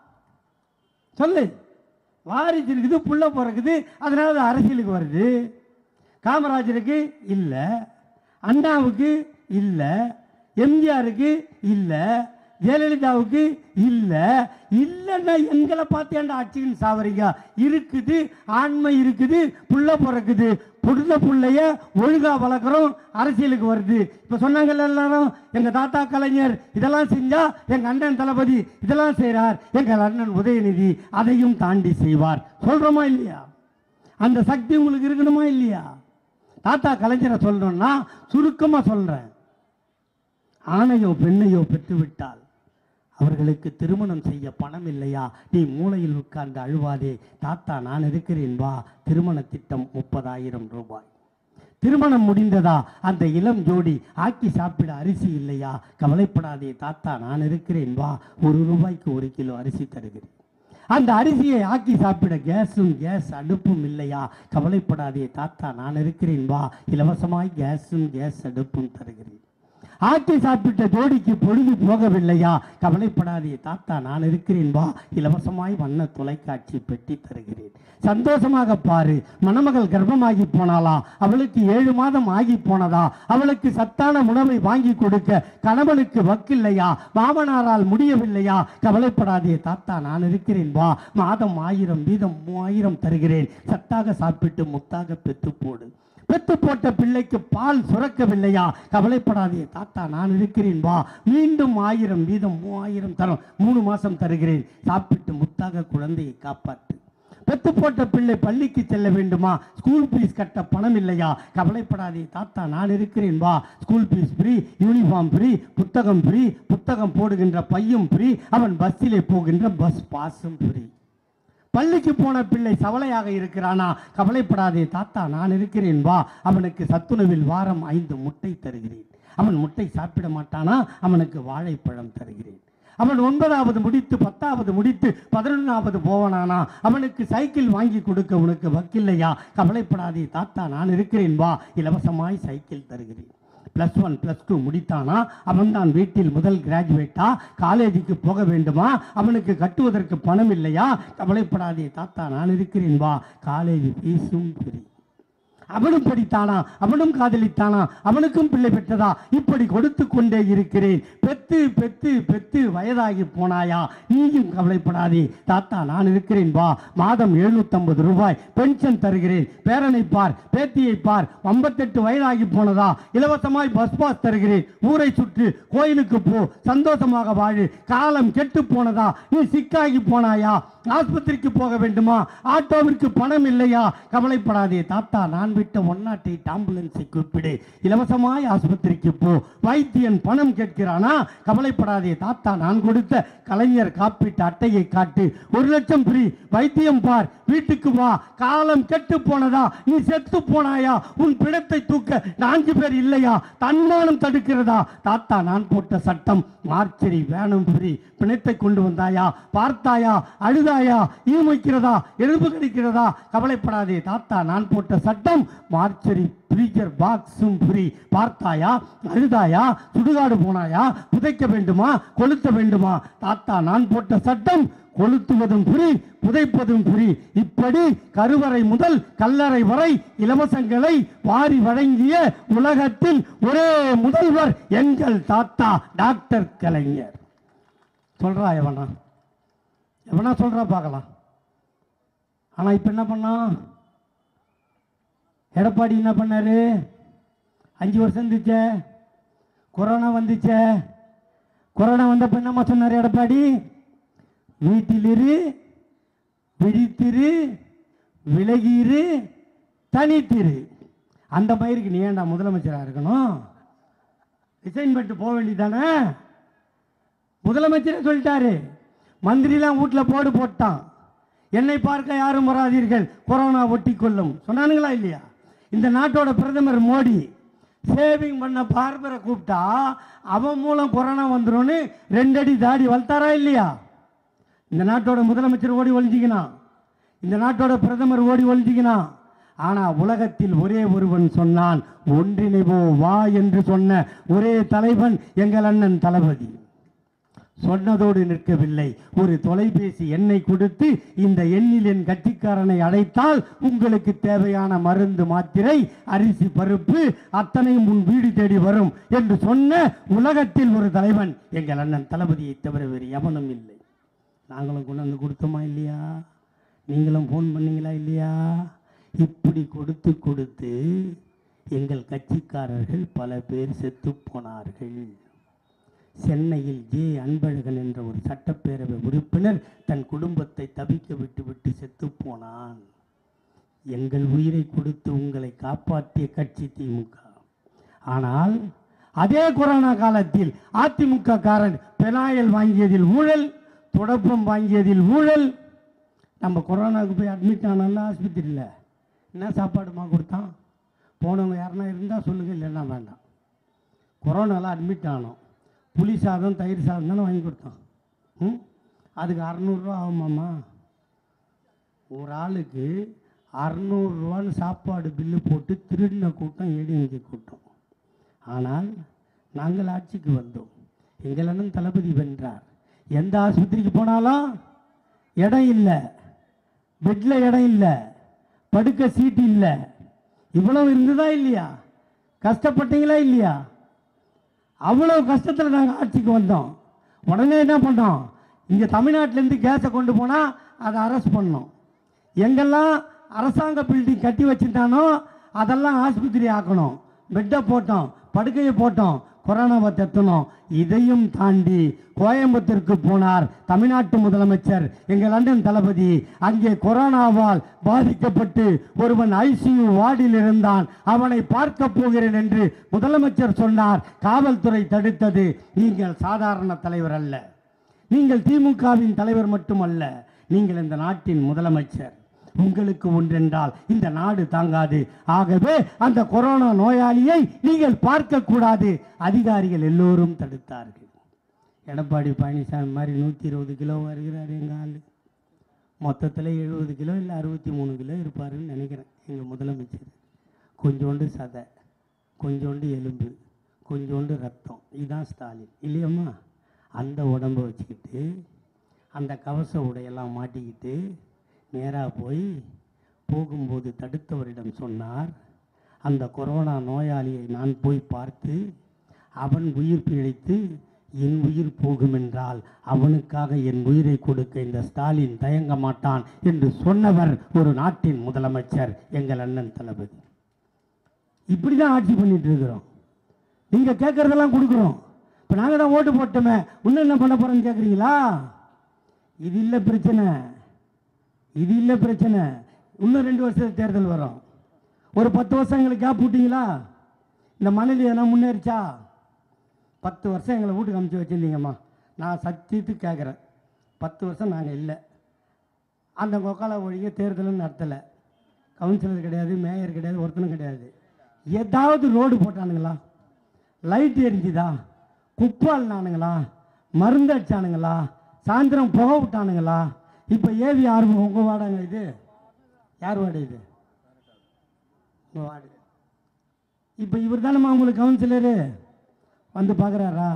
சொல்லு. வாரிசு இருக்குது, புள்ள பிறக்குது, அதனால அது அரசியலுக்கு வருது. காமராஜருக்கு இல்லை, அண்ணாவுக்கு இல்லை, எம்ஜிஆருக்கு இல்லை, ஜெயலலிதாவுக்கு இல்லை. இல்லைன்னா எங்களை பார்த்து ஏன்டா ஆட்சின்னு சாவறீங்க? இருக்குது, ஆண்மை இருக்குது, புள்ள பிறக்குது, புடுத பிள்ளைய ஒழுங்காக வளர்க்குறோம், அரசியலுக்கு வருது. இப்போ சொன்னாங்கல்ல எல்லாரும், எங்கள் தாத்தா கலைஞர் இதெல்லாம் செஞ்சால் எங்கள் அண்ணன் தளபதி இதெல்லாம் செய்கிறார், எங்கள் அண்ணன் உதயநிதி அதையும் தாண்டி செய்வார். சொல்கிறோமா இல்லையா? அந்த சக்தி உங்களுக்கு இருக்கணுமா இல்லையா? தாத்தா கலைஞரை சொல்லணும்னா சுருக்கமாக சொல்கிறேன். ஆணையோ பெண்ணையோ பெற்றுவிட்டால் அவர்களுக்கு திருமணம் செய்ய பணம் இல்லையா? நீ மூளையில் உட்கார்ந்து அழுவாதே, தாத்தா நான் இருக்கிறேன் வா. திருமண திட்டம் முப்பதாயிரம் ரூபாய். திருமணம் முடிந்ததா? அந்த இளம் ஜோடி ஆக்கி சாப்பிட அரிசி இல்லையா? கவலைப்படாதே தாத்தா நான் இருக்கிறேன் வா. ஒரு ரூபாய்க்கு ஒரு கிலோ அரிசி தருகிறேன். அந்த அரிசியை ஆக்கி சாப்பிட கேஸும் கேஸ் அடுப்பும் இல்லையா? கவலைப்படாதே தாத்தா நான் இருக்கிறேன் வா. இலவசமாய் கேஸும் கேஸ் அடுப்பும் தருகிறேன். ஆக்கி சாப்பிட்ட ஜோடிக்கு பொழுது போகவில்லையா? கவலைப்படாதே தாத்தா நான் இருக்கிறேன் வா. இலவசமாய் வண்ண தொலைக்காட்சி பெட்டி தருகிறேன். சந்தோஷமாக பாரு. மணமகள் கர்ப்பமாகி போனாலா? அவளுக்கு ஏழு மாதம் ஆகி போனதா? அவளுக்கு சத்தான உணவை வாங்கி கொடுக்க கணவனுக்கு வக்கில்லையா? மாமனாரால் முடியவில்லையா? கவலைப்படாதே தாத்தா நான் இருக்கிறேன் வா. மாதம் ஆயிரம் வீதம் மூவாயிரம் தருகிறேன். சத்தாக சாப்பிட்டு முத்தாக பெத்து போடு. பெத்து போட்ட பிள்ளைக்கு பால் சுரக்கவில்லையா? கவலைப்படாதே தாத்தா நான் இருக்கிறேன் வா. மீண்டும் ஆயிரம் வீதம் மூவாயிரம் தரும். மூணு மாசம் தருகிறேன். சாப்பிட்டு முத்தாக குழந்தையை காப்பாற்று. பெத்து போட்ட பிள்ளை பள்ளிக்கு செல்ல வேண்டுமா? ஸ்கூல் ஃபீஸ் கட்ட பணம் இல்லையா? கவலைப்படாதே தாத்தா நான் இருக்கிறேன் வா. School fees free, uniform free, புத்தகம் ஃப்ரீ, புத்தகம் போடுகின்ற பையும் ஃப்ரீ, அவன் பஸ்ஸிலே போகின்ற பஸ் பாஸும் ஃப்ரீ. பள்ளிக்கு போன பிள்ளை சவலையாக இருக்கிறானா? கவலைப்படாதே தாத்தா நான் இருக்கிறேன் வா. அவனுக்கு சத்துணவில் வாரம் ஐந்து முட்டை தருகிறேன். அவன் முட்டை சாப்பிட மாட்டானா? அவனுக்கு வாழைப்பழம் தருகிறேன். அவன் ஒன்பதாவது முடித்து பத்தாவது முடித்து பதினொன்றாவது போவானானா? அவனுக்கு சைக்கிள் வாங்கி கொடுக்க உனக்கு வக்கில்லையா? கவலைப்படாதே தாத்தா நான் இருக்கிறேன் வா. இலவசமாய் சைக்கிள் தருகிறேன். ப்ளஸ் ஒன் ப்ளஸ் டூ முடித்தானா? அவன் தான் வீட்டில் முதல் கிராஜுவேட்டா? காலேஜுக்கு போக வேண்டுமா? அவனுக்கு கட்டுவதற்கு பணம் இல்லையா? கவலைப்படாதே தாத்தா நான் இருக்கிறேன் வா. காலேஜ் ஃபீஸும் ஃப்ரீ. அவனும் படித்தானா, அவனும் காதலித்தானா, அவனுக்கும் பிள்ளை பெற்றதா, இப்படி கொடுத்து கொண்டே இருக்கிறேன். பெத்து பெத்து பெத்து வயதாகி போனாயா, நீயும் கவலைப்படாதே தாத்தா, நான் இருக்கிறேன் வா, மாதம் எழுநூத்தி ஐம்பது ரூபாய் பென்ஷன் தருகிறேன், பேரனை பார் பேத்தியை பார், ஐம்பத்தெட்டு வயதாகி போனதா, இலவசமாய் பஸ் பாஸ் தருகிறேன், ஊரை சுற்று, கோயிலுக்கு போ, சந்தோஷமாக வாழு, காலம் கெட்டு போனதா, நீ சிக்காகி போனாயா, ஆஸ்பத்திரிக்கு போக வேண்டுமா, ஆட்டோவிற்கு பணம் இல்லையா, கவலைப்படாதே தாத்தா, நான் விட்ட ஒன் நாட் எயிட் ஆம்புலன்ஸை கூப்பிடு, இலவசமாய் ஆஸ்பத்திரிக்கு போ, வைத்தியன் பணம் கேட்கிறானா, கவலைப்படாதே தாத்தா, நான் கொடுத்த கலைஞர் காப்பீட்டு அட்டையை காட்டு, ஒரு லட்சம் ஃப்ரீ, வைத்தியம் பார், வீட்டுக்கு வா, காலம் கெட்டு போனதா, நீ செத்து போனாயா, உன் பிணத்தை தூக்க நான்கு பேர் இல்லையா, தன்மானம் தடுக்கிறதா தாத்தா, நான் போட்ட சட்டம் மார்ச்சரி வேணும் ஃப்ரீ, பிணத்தை கொண்டு வந்தாயா, பார்த்தாயா, அழுதாயா, ஈமைக்கிறதா, எலும்பு கிடைக்கிறதா, கவலைப்படாதே தாத்தா, நான் போட்ட சட்டம் மார்ச்சரி ஃப்ரீஜர் பாக்ஸும் ஃப்ரீ, பார்த்தாயா, அழுதாயா, சுடுகாடு போனாயா, புதைக்க வேண்டுமா, கொளுத்த வேண்டுமா தாத்தா, நான் போட்ட சட்டம் கொளுத்துவதும் ஃப்ரீ, புதைப்பதும் ஃப்ரீ, இப்படி கருவறை முதல் கல்லறை வரை இலவசங்களை வாரி வழங்கிய உலகத்தில் ஒரே முதல்வர் எங்கள் தாத்தா டாக்டர் கலைஞர். சொல்றா எவனா எவனா சொல்றா பார்க்கலாம். ஆனா இப்ப என்ன பண்ணா எடப்பாடி, என்ன பண்ணாரு, அஞ்சு வருஷம் இருந்துச்சே, கொரோனா வந்துச்சே, கொரோனா வந்தப்ப என்னம்மா சொன்னார் எடப்பாடி, வீட்டிலிரு, விழித்திரு, விலகிரு, தனித்திரு. அந்த பயிருக்கு நீ ஏன்டா முதலமைச்சராக இருக்கணும், ரிசைன் பண்ணிட்டு போக வேண்டியதானே. முதலமைச்சரே சொல்லிட்டாரு, மந்திரிலாம் வீட்டில் போடு போட்டான், என்னை பார்க்க யாரும் வராதீர்கள், கொரோனா ஒட்டி கொள்ளும் சொன்னானுங்களா இல்லையா. இந்த நாட்டோட பிரதமர் மோடி சேவிங் பண்ண பார்பரை கூப்பிட்டா அவன் மூலம் கொரோனா வந்துரும்னு ரெண்டடி தாடி வளர்த்தாரா இல்லையா. இந்த நாட்டோட முதலமைச்சர் ஓடி ஒழிஞ்சிக்கினான், இந்த நாட்டோட பிரதமர் ஓடி ஒழிஞ்சிக்கினான். ஆனா உலகத்தில் ஒரே ஒருவன் சொன்னான், ஒன்றிணைவோ வா என்று சொன்ன ஒரே தலைவன் எங்கள் அண்ணன் தளபதி. சொன்னதோடு நிற்கவில்லை, ஒரு தொலைபேசி எண்ணை கொடுத்து இந்த எண்ணில் என் கட்சிக்காரனை அழைத்தால் உங்களுக்கு தேவையான மருந்து, மாத்திரை, அரிசி, பருப்பு அத்தனையும் உன் வீடு தேடி வரும் என்று சொன்ன உலகத்தில் ஒரு தலைவன் எங்கள் அண்ணன் தளபதியை தவிர வேறு எவனும் இல்லை. நாங்களும் கொண்டு வந்து கொடுத்தோமா இல்லையா, நீங்களும் ஃபோன் பண்ணீங்களா இல்லையா. இப்படி கொடுத்து கொடுத்து எங்கள் கட்சிக்காரர்கள் பல பேர் செத்து போனார்கள். சென்னையில் ஜே அன்பழகன் என்ற ஒரு சட்டப்பேரவை உறுப்பினர் தன் குடும்பத்தை தவிக்க விட்டு விட்டு செத்து போனான். எங்கள் உயிரை கொடுத்து உங்களை காப்பாற்றிய கட்சி திமுக. ஆனால் அதே கொரோனா காலத்தில் அதிமுக காரன் பெனாயில் வாங்கியதில் ஊழல், தொடப்பம் வாங்கியதில் ஊழல். நம்ம கொரோனாவுக்கு போய் அட்மிட் ஆனால ஆஸ்பத்திரியில் என்ன சாப்பாடுமா கொடுத்தான், போனவங்க யாருன்னா இருந்தால் சொல்லுங்கள், இல்லைன்னா வேண்டாம். கொரோனாவில் அட்மிட் ஆனோம், புளி சாதம் தயிர் சாதம் தானே வாங்கி கொடுத்தோம். ம் அதுக்கு அறநூறுரூவா ஆகுமாம்மா, ஒரு ஆளுக்கு அறநூறுரூவான்னு சாப்பாடு பில்லு போட்டு திருடின கூட்டம் ஏடிஎம்கே கூட்டம். ஆனால் நாங்கள் ஆட்சிக்கு வந்தோம், எங்கள் அண்ணன் தளபதி வென்றார். எந்த ஆஸ்பத்திரிக்கு போனாலும் இடம் இல்லை, பெட்டில் இடம் இல்லை, படுக்க சீட்டு இல்லை. இவ்வளவு இருந்ததா இல்லையா, கஷ்டப்பட்டீங்களா இல்லையா. அவ்வளோ கஷ்டத்தில் நாங்கள் ஆட்சிக்கு வந்தோம். உடனே என்ன பண்ணோம், இங்கே தமிழ்நாட்டிலேருந்து கேஸை கொண்டு போனால் அதை அரெஸ்ட் பண்ணோம். எங்கெல்லாம் அரசாங்க பில்டிங் கட்டி வச்சுருந்தானோ அதெல்லாம் ஆஸ்பத்திரி ஆக்கணும், பெட்டை போட்டோம், படுக்கையை போட்டோம், கொரோனாவை தடுத்தணும். இதையும் தாண்டி கோயம்புத்தூருக்கு போனார் தமிழ்நாட்டு முதலமைச்சர் எங்கள் அண்ணன் தளபதி. அங்கே கொரோனாவால் பாதிக்கப்பட்டு ஒருவன் ஐசியூ வார்டில் இருந்தான், அவனை பார்க்க போகிறேன் என்று முதலமைச்சர் சொன்னார். காவல்துறை தடுத்தது. நீங்கள் சாதாரண தலைவர் அல்ல, நீங்கள் திமுகவின் தலைவர் மட்டுமல்ல, நீங்கள் இந்த நாட்டின் முதலமைச்சர். உங்களுக்கு ஒன்றென்றால் இந்த நாடு தாங்காது. ஆகவே அந்த கொரோனா நோயாளியை நீங்கள் பார்க்க கூடாது. அதிகாரிகள் எல்லோரும் தடுத்தார்கள். எடப்பாடி பழனிசாமி மாதிரி நூற்றி இருபது கிலோ வருகிறார் எங்கள் ஆள். மொத்தத்தில் எழுபது கிலோ இல்லை அறுபத்தி மூணு கிலோ இருப்பாருன்னு நினைக்கிறேன் எங்கள் முதலமைச்சர். கொஞ்சோண்டு சதை, கொஞ்சோண்டு எலும்பு, கொஞ்சோண்டு ரத்தம். இதுதான் ஸ்டாலின் இல்லையம்மா. அந்த உடம்பை வச்சுக்கிட்டு அந்த கவச உடையெல்லாம் மாட்டிக்கிட்டு நேராக போய் போகும்போது தடுத்தவரிடம் சொன்னார், அந்த கொரோனா நோயாளியை நான் போய் பார்த்து அவன் உயிர் பிழைத்து என் உயிர் போகும் என்றால் அவனுக்காக என் உயிரை கொடுக்க இந்த ஸ்டாலின் தயங்க மாட்டான் என்று சொன்னவர் ஒரு நாட்டின் முதலமைச்சர் எங்கள் அண்ணன் தளபதி. இப்படி தான் ஆட்சி பண்ணிட்டு இருக்கிறோம். நீங்கள் கேட்குறதெல்லாம் கொடுக்குறோம். இப்போ நாங்கள் தான் ஓட்டு போட்டோமே, இன்னும் என்ன பண்ண போகிறோன்னு கேட்குறீங்களா? இது இல்லை பிரச்சனை, இது இல்லை பிரச்சனை. இன்னும் ரெண்டு வருஷத்துக்கு தேர்தல் வரும். ஒரு பத்து வருஷம் எங்களுக்கு கேப் விட்டீங்களா? இந்த மணல் எதனா முன்னேறிச்சா? பத்து வருஷம் எங்களை வீட்டுக்கு அமுச்சு வச்சுருந்தீங்கம்மா. நான் சத்தியத்துக்கு கேட்குறேன், பத்து வருஷம் நாங்கள் இல்லை. அந்த கொக்கால ஒழிய தேர்தலும் நடத்தலை. கவுன்சிலர் கிடையாது, மேயர் கிடையாது, ஒருத்தனும் கிடையாது. ஏதாவது ரோடு போட்டானுங்களா? லைட் எரிஞ்சுதா? குப்பால் நானுங்களா? மருந்து அடிச்சானுங்களா? சாயந்தரம் புகை விட்டானுங்களா? இப்போ ஏவி யார் உங்கள் வாடாங்க? இது யார் வாடு? இது உங்கள் வாடு. இப்போ இவர் தானேம்மா உங்களுக்கு கவுன்சிலரு. வந்து பார்க்குறாரா?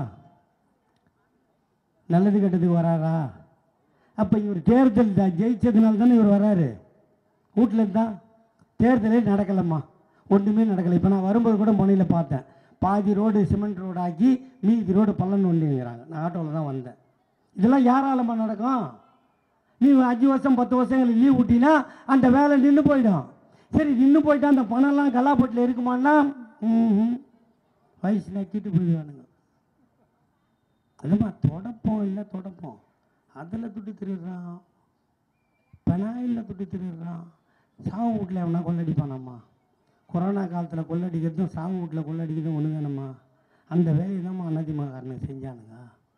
நல்லது கெட்டதுக்கு வராரா? அப்போ இவர் தேர்தல் தான் ஜெயிச்சதுனால தானே இவர் வராரு. வீட்டில் இருந்தால் தேர்தலே நடக்கலைம்மா, ஒன்றுமே நடக்கலை. இப்போ நான் வரும்போது கூட முனையில் பார்த்தேன், பாதி ரோடு சிமெண்ட் ரோடு ஆக்கி மீதி ரோடு பள்ளம் ஒன்றுங்கிறாங்க. நான் ஆட்டோவில் தான் வந்தேன். இதெல்லாம் யாராலம்மா நடக்கும்? நீ அஞ்சு வருஷம் பத்து வருஷம் எங்களுக்கு லீவ் விட்டினா அந்த வேலை நின்று போயிடும். சரி, நின்று போயிட்டா அந்த பணம்லாம் கல்லாப்பட்டில் இருக்குமான்னா ம் வயசு நக்கிட்டு போயிடுவானுங்க. அதுமா தொடப்போம் இல்லை தொடப்போம் அதில் துட்டு திருடுறான், பெனாயில் துட்டு திருடுறான். சாவு வீட்டில் எவனா கொள்ளடிப்பானாம்மா? கொரோனா காலத்தில் கொள்ளடிக்கிறதும் சாவு வீட்டில் கொள்ளடிக்கிறதும் ஒன்று தானம்மா? அந்த வேலையை தான்மா அதிமுககாரனுக்கு செஞ்சானுங்க.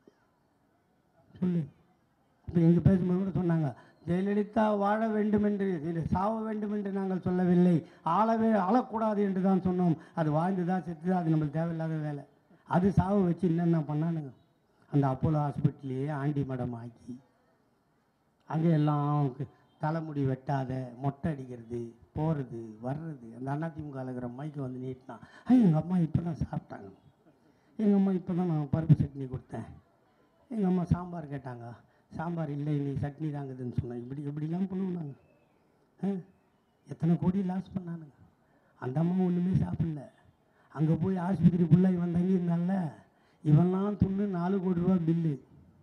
சொல்லு. இப்போ எங்கள் பேசும்போது கூட சொன்னாங்க, ஜெயலலிதா வாழ வேண்டும் என்று இல்லை சாவ வேண்டும் என்று நாங்கள் சொல்லவில்லை, ஆளவே ஆளக்கூடாது என்று தான் சொன்னோம். அது வாழ்ந்து தான் செத்து தான், அது நம்மளுக்கு தேவையில்லாத வேலை. அது சாவை வச்சு என்னென்ன பண்ணானுங்க? அந்த அப்போலோ ஹாஸ்பிட்டல்லையே ஆண்டி மடம் ஆக்கி அங்கே எல்லாம் தலைமுடி வெட்டாத மொட்டை அடிக்கிறது, போகிறது வர்றது. அந்த அதிமுக இருக்கிற மைக்கு வந்து நீட்டினான். எங்கள் அம்மா இப்போ தான் சாப்பிட்டாங்க, எங்கள் அம்மா இப்போ தான் நான் பருப்பு சட்னி கொடுத்தேன், எங்கள் அம்மா சாம்பார் கேட்டாங்க, சாம்பார் இல்லை இன்னைக்கு சட்னி தாங்குதுன்னு சொன்னேன். இப்படி எப்படிலாம் பண்ணுவாங்க. எத்தனை கோடி லாஸ் பண்ணானுங்க. அந்த அம்மா ஒன்றுமே சாப்பிடல. அங்கே போய் ஆஸ்பத்திரி ஃபுல்லாக இவன் தங்கி இருந்தால இவன்லாம் துண்ணு நாலு கோடி ரூபா பில்லு.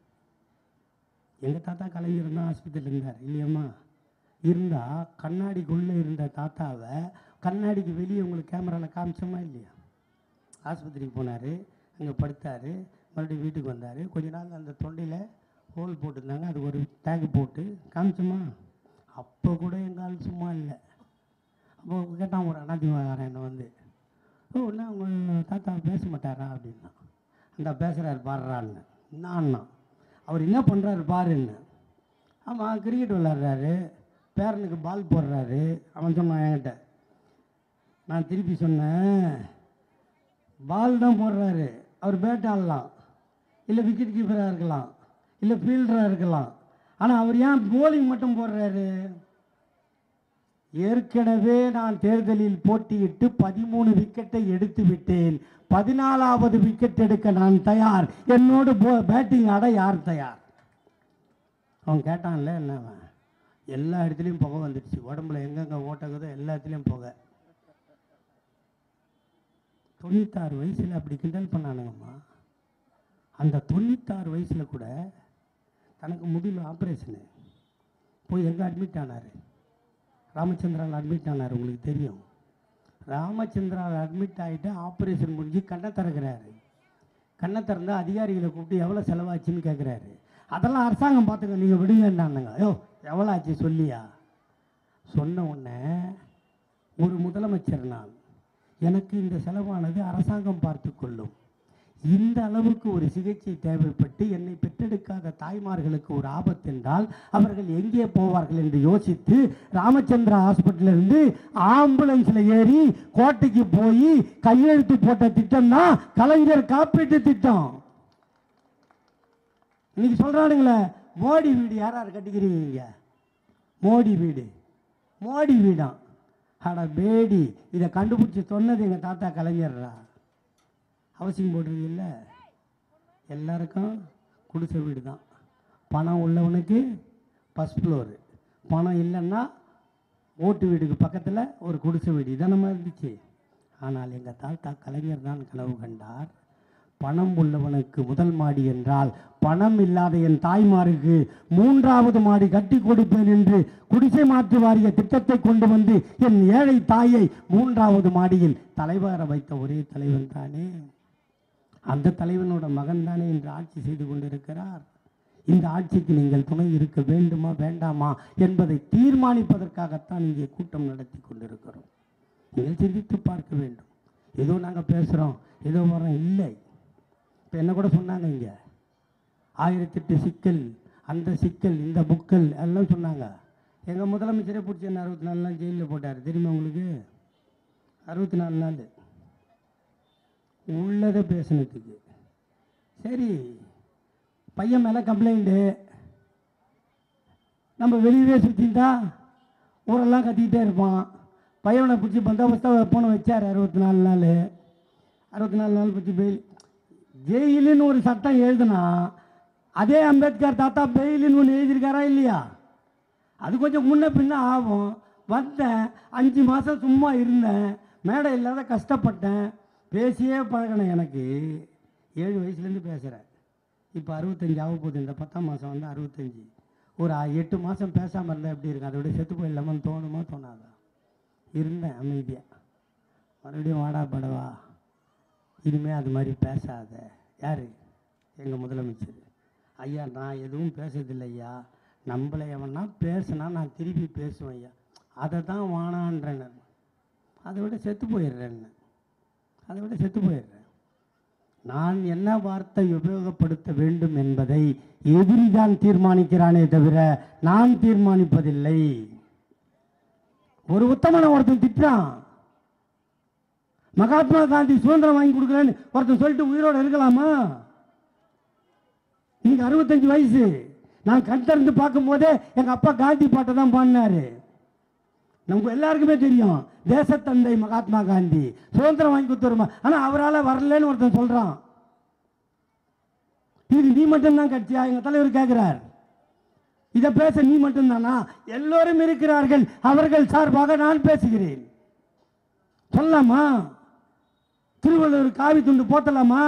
எங்கள் தாத்தா கலைஞர் தான் ஆஸ்பத்திரியில் இருந்தார் இல்லையம்மா? இருந்தால் கண்ணாடிக்குள்ளே இருந்த தாத்தாவை கண்ணாடிக்கு வெளியே உங்களுக்கு கேமராவில் காமிச்சோமா இல்லையா? ஆஸ்பத்திரிக்கு போனார், அங்கே படுத்தார், மறுபடியும் வீட்டுக்கு வந்தார். கொஞ்ச நாள் அந்த தொண்டையில் ஹோல் போட்டிருந்தாங்க, அது ஒரு டேக் போட்டு காமிச்சோமா? அப்போ கூட எங்கள் ஆள் சும்மா இல்லை. அப்போ கேட்டான் ஒரு அதிமுககாரன் என்னை வந்து, ஓ என்ன உங்கள் தாத்தா பேச மாட்டாரா அப்படின்னா. அந்த பேசுகிறாரு பாடுறான்னு. என்னான்னா அவர் என்ன பண்ணுறாரு பாருன்னு. ஆமாம், கிரிக்கெட் விளாட்றாரு, பேரனுக்கு பால் போடுறாரு. அவன் சொன்னான் என்கிட்ட. நான் திருப்பி சொன்னேன், பால் தான் போடுறாரு, அவர் பேட் ஆடலாம், இல்லை விக்கெட் கீப்பராக இருக்கலாம், இல்லை ஃபீல்டராக இருக்கலாம். ஆனால் அவர் ஏன் போலிங் மட்டும் போடுறாரு? ஏற்கனவே நான் தேர்தலில் போட்டியிட்டு பதிமூணு விக்கெட்டை எடுத்து விட்டேன். பதினாலாவது விக்கெட் எடுக்க நான் தயார். என்னோடு போ பேட்டிங் ஆட யார் தயார்? அவன் கேட்டான்ல என்ன, எல்லா இடத்துலையும் புகை வந்துடுச்சு, உடம்புல எங்கெங்கே ஓட்டக்குதோ எல்லா இடத்துலையும் புகை. தொண்ணூத்தாறு வயசில் அப்படி கிண்டல் பண்ணானுங்கம்மா. அந்த தொண்ணூத்தாறு வயசில் கூட தனக்கு முடியல ஆப்ரேஷனு போய் எங்கே அட்மிட் ஆனார்? ராமச்சந்திராவில் அட்மிட் ஆனார். உங்களுக்கு தெரியும், ராமச்சந்திராவில் அட்மிட் ஆகிட்டு ஆப்ரேஷன் முடிஞ்சு கண்ணை திறக்கிறாரு. கண்ணை திறந்து அதிகாரிகளை கூப்பிட்டு எவ்வளோ செலவாச்சுன்னு கேட்குறாரு. அதெல்லாம் அரசாங்கம் பார்த்துக்க, நீங்கள் விடுங்கன்னானுங்க. ஐயோ எவ்வளோ ஆச்சு சொல்லியா? சொன்ன உடனே ஒரு முதலமைச்சர் நான், எனக்கு இந்த செலவானது அரசாங்கம் பார்த்து கொள்ளும். இந்த அளவுக்கு ஒரு சிகிச்சை தேவைப்பட்டு என்னை பெற்றெடுக்காத தாய்மார்களுக்கு ஒரு ஆபத்து என்றால் அவர்கள் எங்கே போவார்கள் என்று யோசித்து ராமச்சந்திரா ஹாஸ்பிட்டலிருந்து ஆம்புலன்ஸில் ஏறி கோட்டைக்கு போய் கையெழுத்து போட்ட திட்டம் தான் கலைஞர் காப்பீட்டு திட்டம். இன்னைக்கு சொல்கிறானுங்களே மோடி வீடு யார் யார் கட்டிக்கிறீங்க? மோடி வீடு, மோடி வீடாம். அட பேடி, இதை கண்டுபிடிச்சி சொன்னது எங்கள் தாத்தா கலைஞர்ரா. ஹவுசிங் போடுறது இல்லை, எல்லாருக்கும் குடிசை வீடு தான். பணம் உள்ளவனுக்கு ஃபஸ்ட் ஃப்ளோரு, பணம் இல்லைன்னா ஓட்டு வீடுக்கு பக்கத்தில் ஒரு குடிசை வீடு. இதான மாதிரி இருந்துச்சு. ஆனால் எங்கள் தாத்தா கலைஞர் தான் கனவு கண்டார். பணம் உள்ளவனுக்கு முதல் மாடி என்றால் பணம் இல்லாத என் தாய்மாருக்கு மூன்றாவது மாடி கட்டி கொடுப்பேன் என்று குடிசை மாற்று வாரிய திட்டத்தை கொண்டு வந்து என் ஏழை தாயை மூன்றாவது மாடியில் தலைவர வைத்த ஒரே தலைவன் தானே. அந்த தலைவனோட மகன் தானே இன்று ஆட்சி செய்து கொண்டிருக்கிறார். இந்த ஆட்சிக்கு நீங்கள் துணை இருக்க வேண்டுமா வேண்டாமா என்பதை தீர்மானிப்பதற்காகத்தான் இங்கே கூட்டம் நடத்தி கொண்டிருக்கிறோம். நீங்கள் சிந்தித்து பார்க்க வேண்டும். ஏதோ நாங்கள் பேசுகிறோம், ஏதோ வரோம், இல்லை. இப்போ என்ன கூட சொன்னாங்க, இங்கே ஆயிரத்தெட்டு சிக்கல், அந்த சிக்கல், இந்த புக்கல் எல்லாம் சொன்னாங்க. எங்கள் முதலமைச்சரே பிடிச்சி என்ன அறுபத்தி நாலு நாள் ஜெயிலில் போட்டார் தெரியுமா உங்களுக்கு? அறுபத்தி நாலு நாள் உள்ளதை பேசினதுக்கு. சரி, பையன் மேலே கம்ப்ளைண்ட்டு, நம்ம வெளியவே சுற்றிட்டா ஊரெல்லாம் கத்திக்கிட்டே இருப்பான். பையனை பிடிச்சி பந்தாபஸ்தாக போன வச்சார் அறுபத்தி நாலு நாள் அறுபத்தி நாலு நாள் பிடிச்சி பெயில். ஜெயிலுன்னு ஒரு சட்டம் எழுதுனா அதே அம்பேத்கர் தாத்தா பெயிலுன்னு ஒன்று எழுதியிருக்காரா இல்லையா? அது கொஞ்சம் முன்ன பின்ன ஆகும். வந்தேன், அஞ்சு மாதம் சும்மா இருந்தேன், மேடை இல்லாத கஷ்டப்பட்டேன், பேசியே பழகினேன். எனக்கு ஏழு வயசுலேருந்து பேசுகிறேன். இப்போ அறுபத்தஞ்சு ஆக போகுது. இந்த பத்தாம் மாதம் வந்து அறுபத்தஞ்சி. ஒரு எட்டு மாதம் பேசாமல் இருந்தால் எப்படி இருக்கும்? அதோட செத்து போயிடலாமான்னு தோணுமா தோணாதா? இருந்தேன் அமைதியாக. மறுபடியும் வாடா படவா, இனிமேல் அது மாதிரி பேசாத. யார்? எங்கள் முதலமைச்சர் ஐயா. நான் எதுவும் பேசுறதில்லை ஐயா, நம்மளை எவனா பேசுனா நான் திருப்பி பேசுவேன் ஐயா. அதை தான் வானான்றேன். அதை விட செத்து போயிடுறேன், அதை விட செத்து போயிடுறேன். நான் என்ன வார்த்தை உபயோகப்படுத்த வேண்டும் என்பதை எதிரிதான் தீர்மானிக்கிறானே தவிர நான் தீர்மானிப்பதில்லை. ஒரு உத்தமனை ஒருத்தன் திட்டான், மகாத்மா காந்தி சுதந்திரம் வாங்கி கொடுக்குறேன்னு ஒருத்தன் சொல்லிட்டு உயிரோடு இருக்கலாமா? இன்னைக்கு அறுபத்தஞ்சு வயசு. நான் கண் திறந்து பார்க்கும் போதே எங்கள் அப்பா காந்தி பாட்டை தான் பாடினாரு. நமக்கு எல்லாருக்குமே தெரியும், தேசத்தந்தை மகாத்மா காந்தி சுதந்திரம் வாங்கி கொடுத்துருமா. ஆனால் அவரால் வரலன்னு ஒருத்தன் சொல்கிறான். இதுக்கு நீ மட்டும்தான் கட்சியா? எங்கள் தலைவர் கேட்குறார், இதை பேச நீ மட்டும்தானா? எல்லோரும் இருக்கிறார்கள், அவர்கள் சார்பாக நான் பேசுகிறேன். சொல்லலாமா? திருவள்ளுவர் காவி துண்டு போத்தலாமா?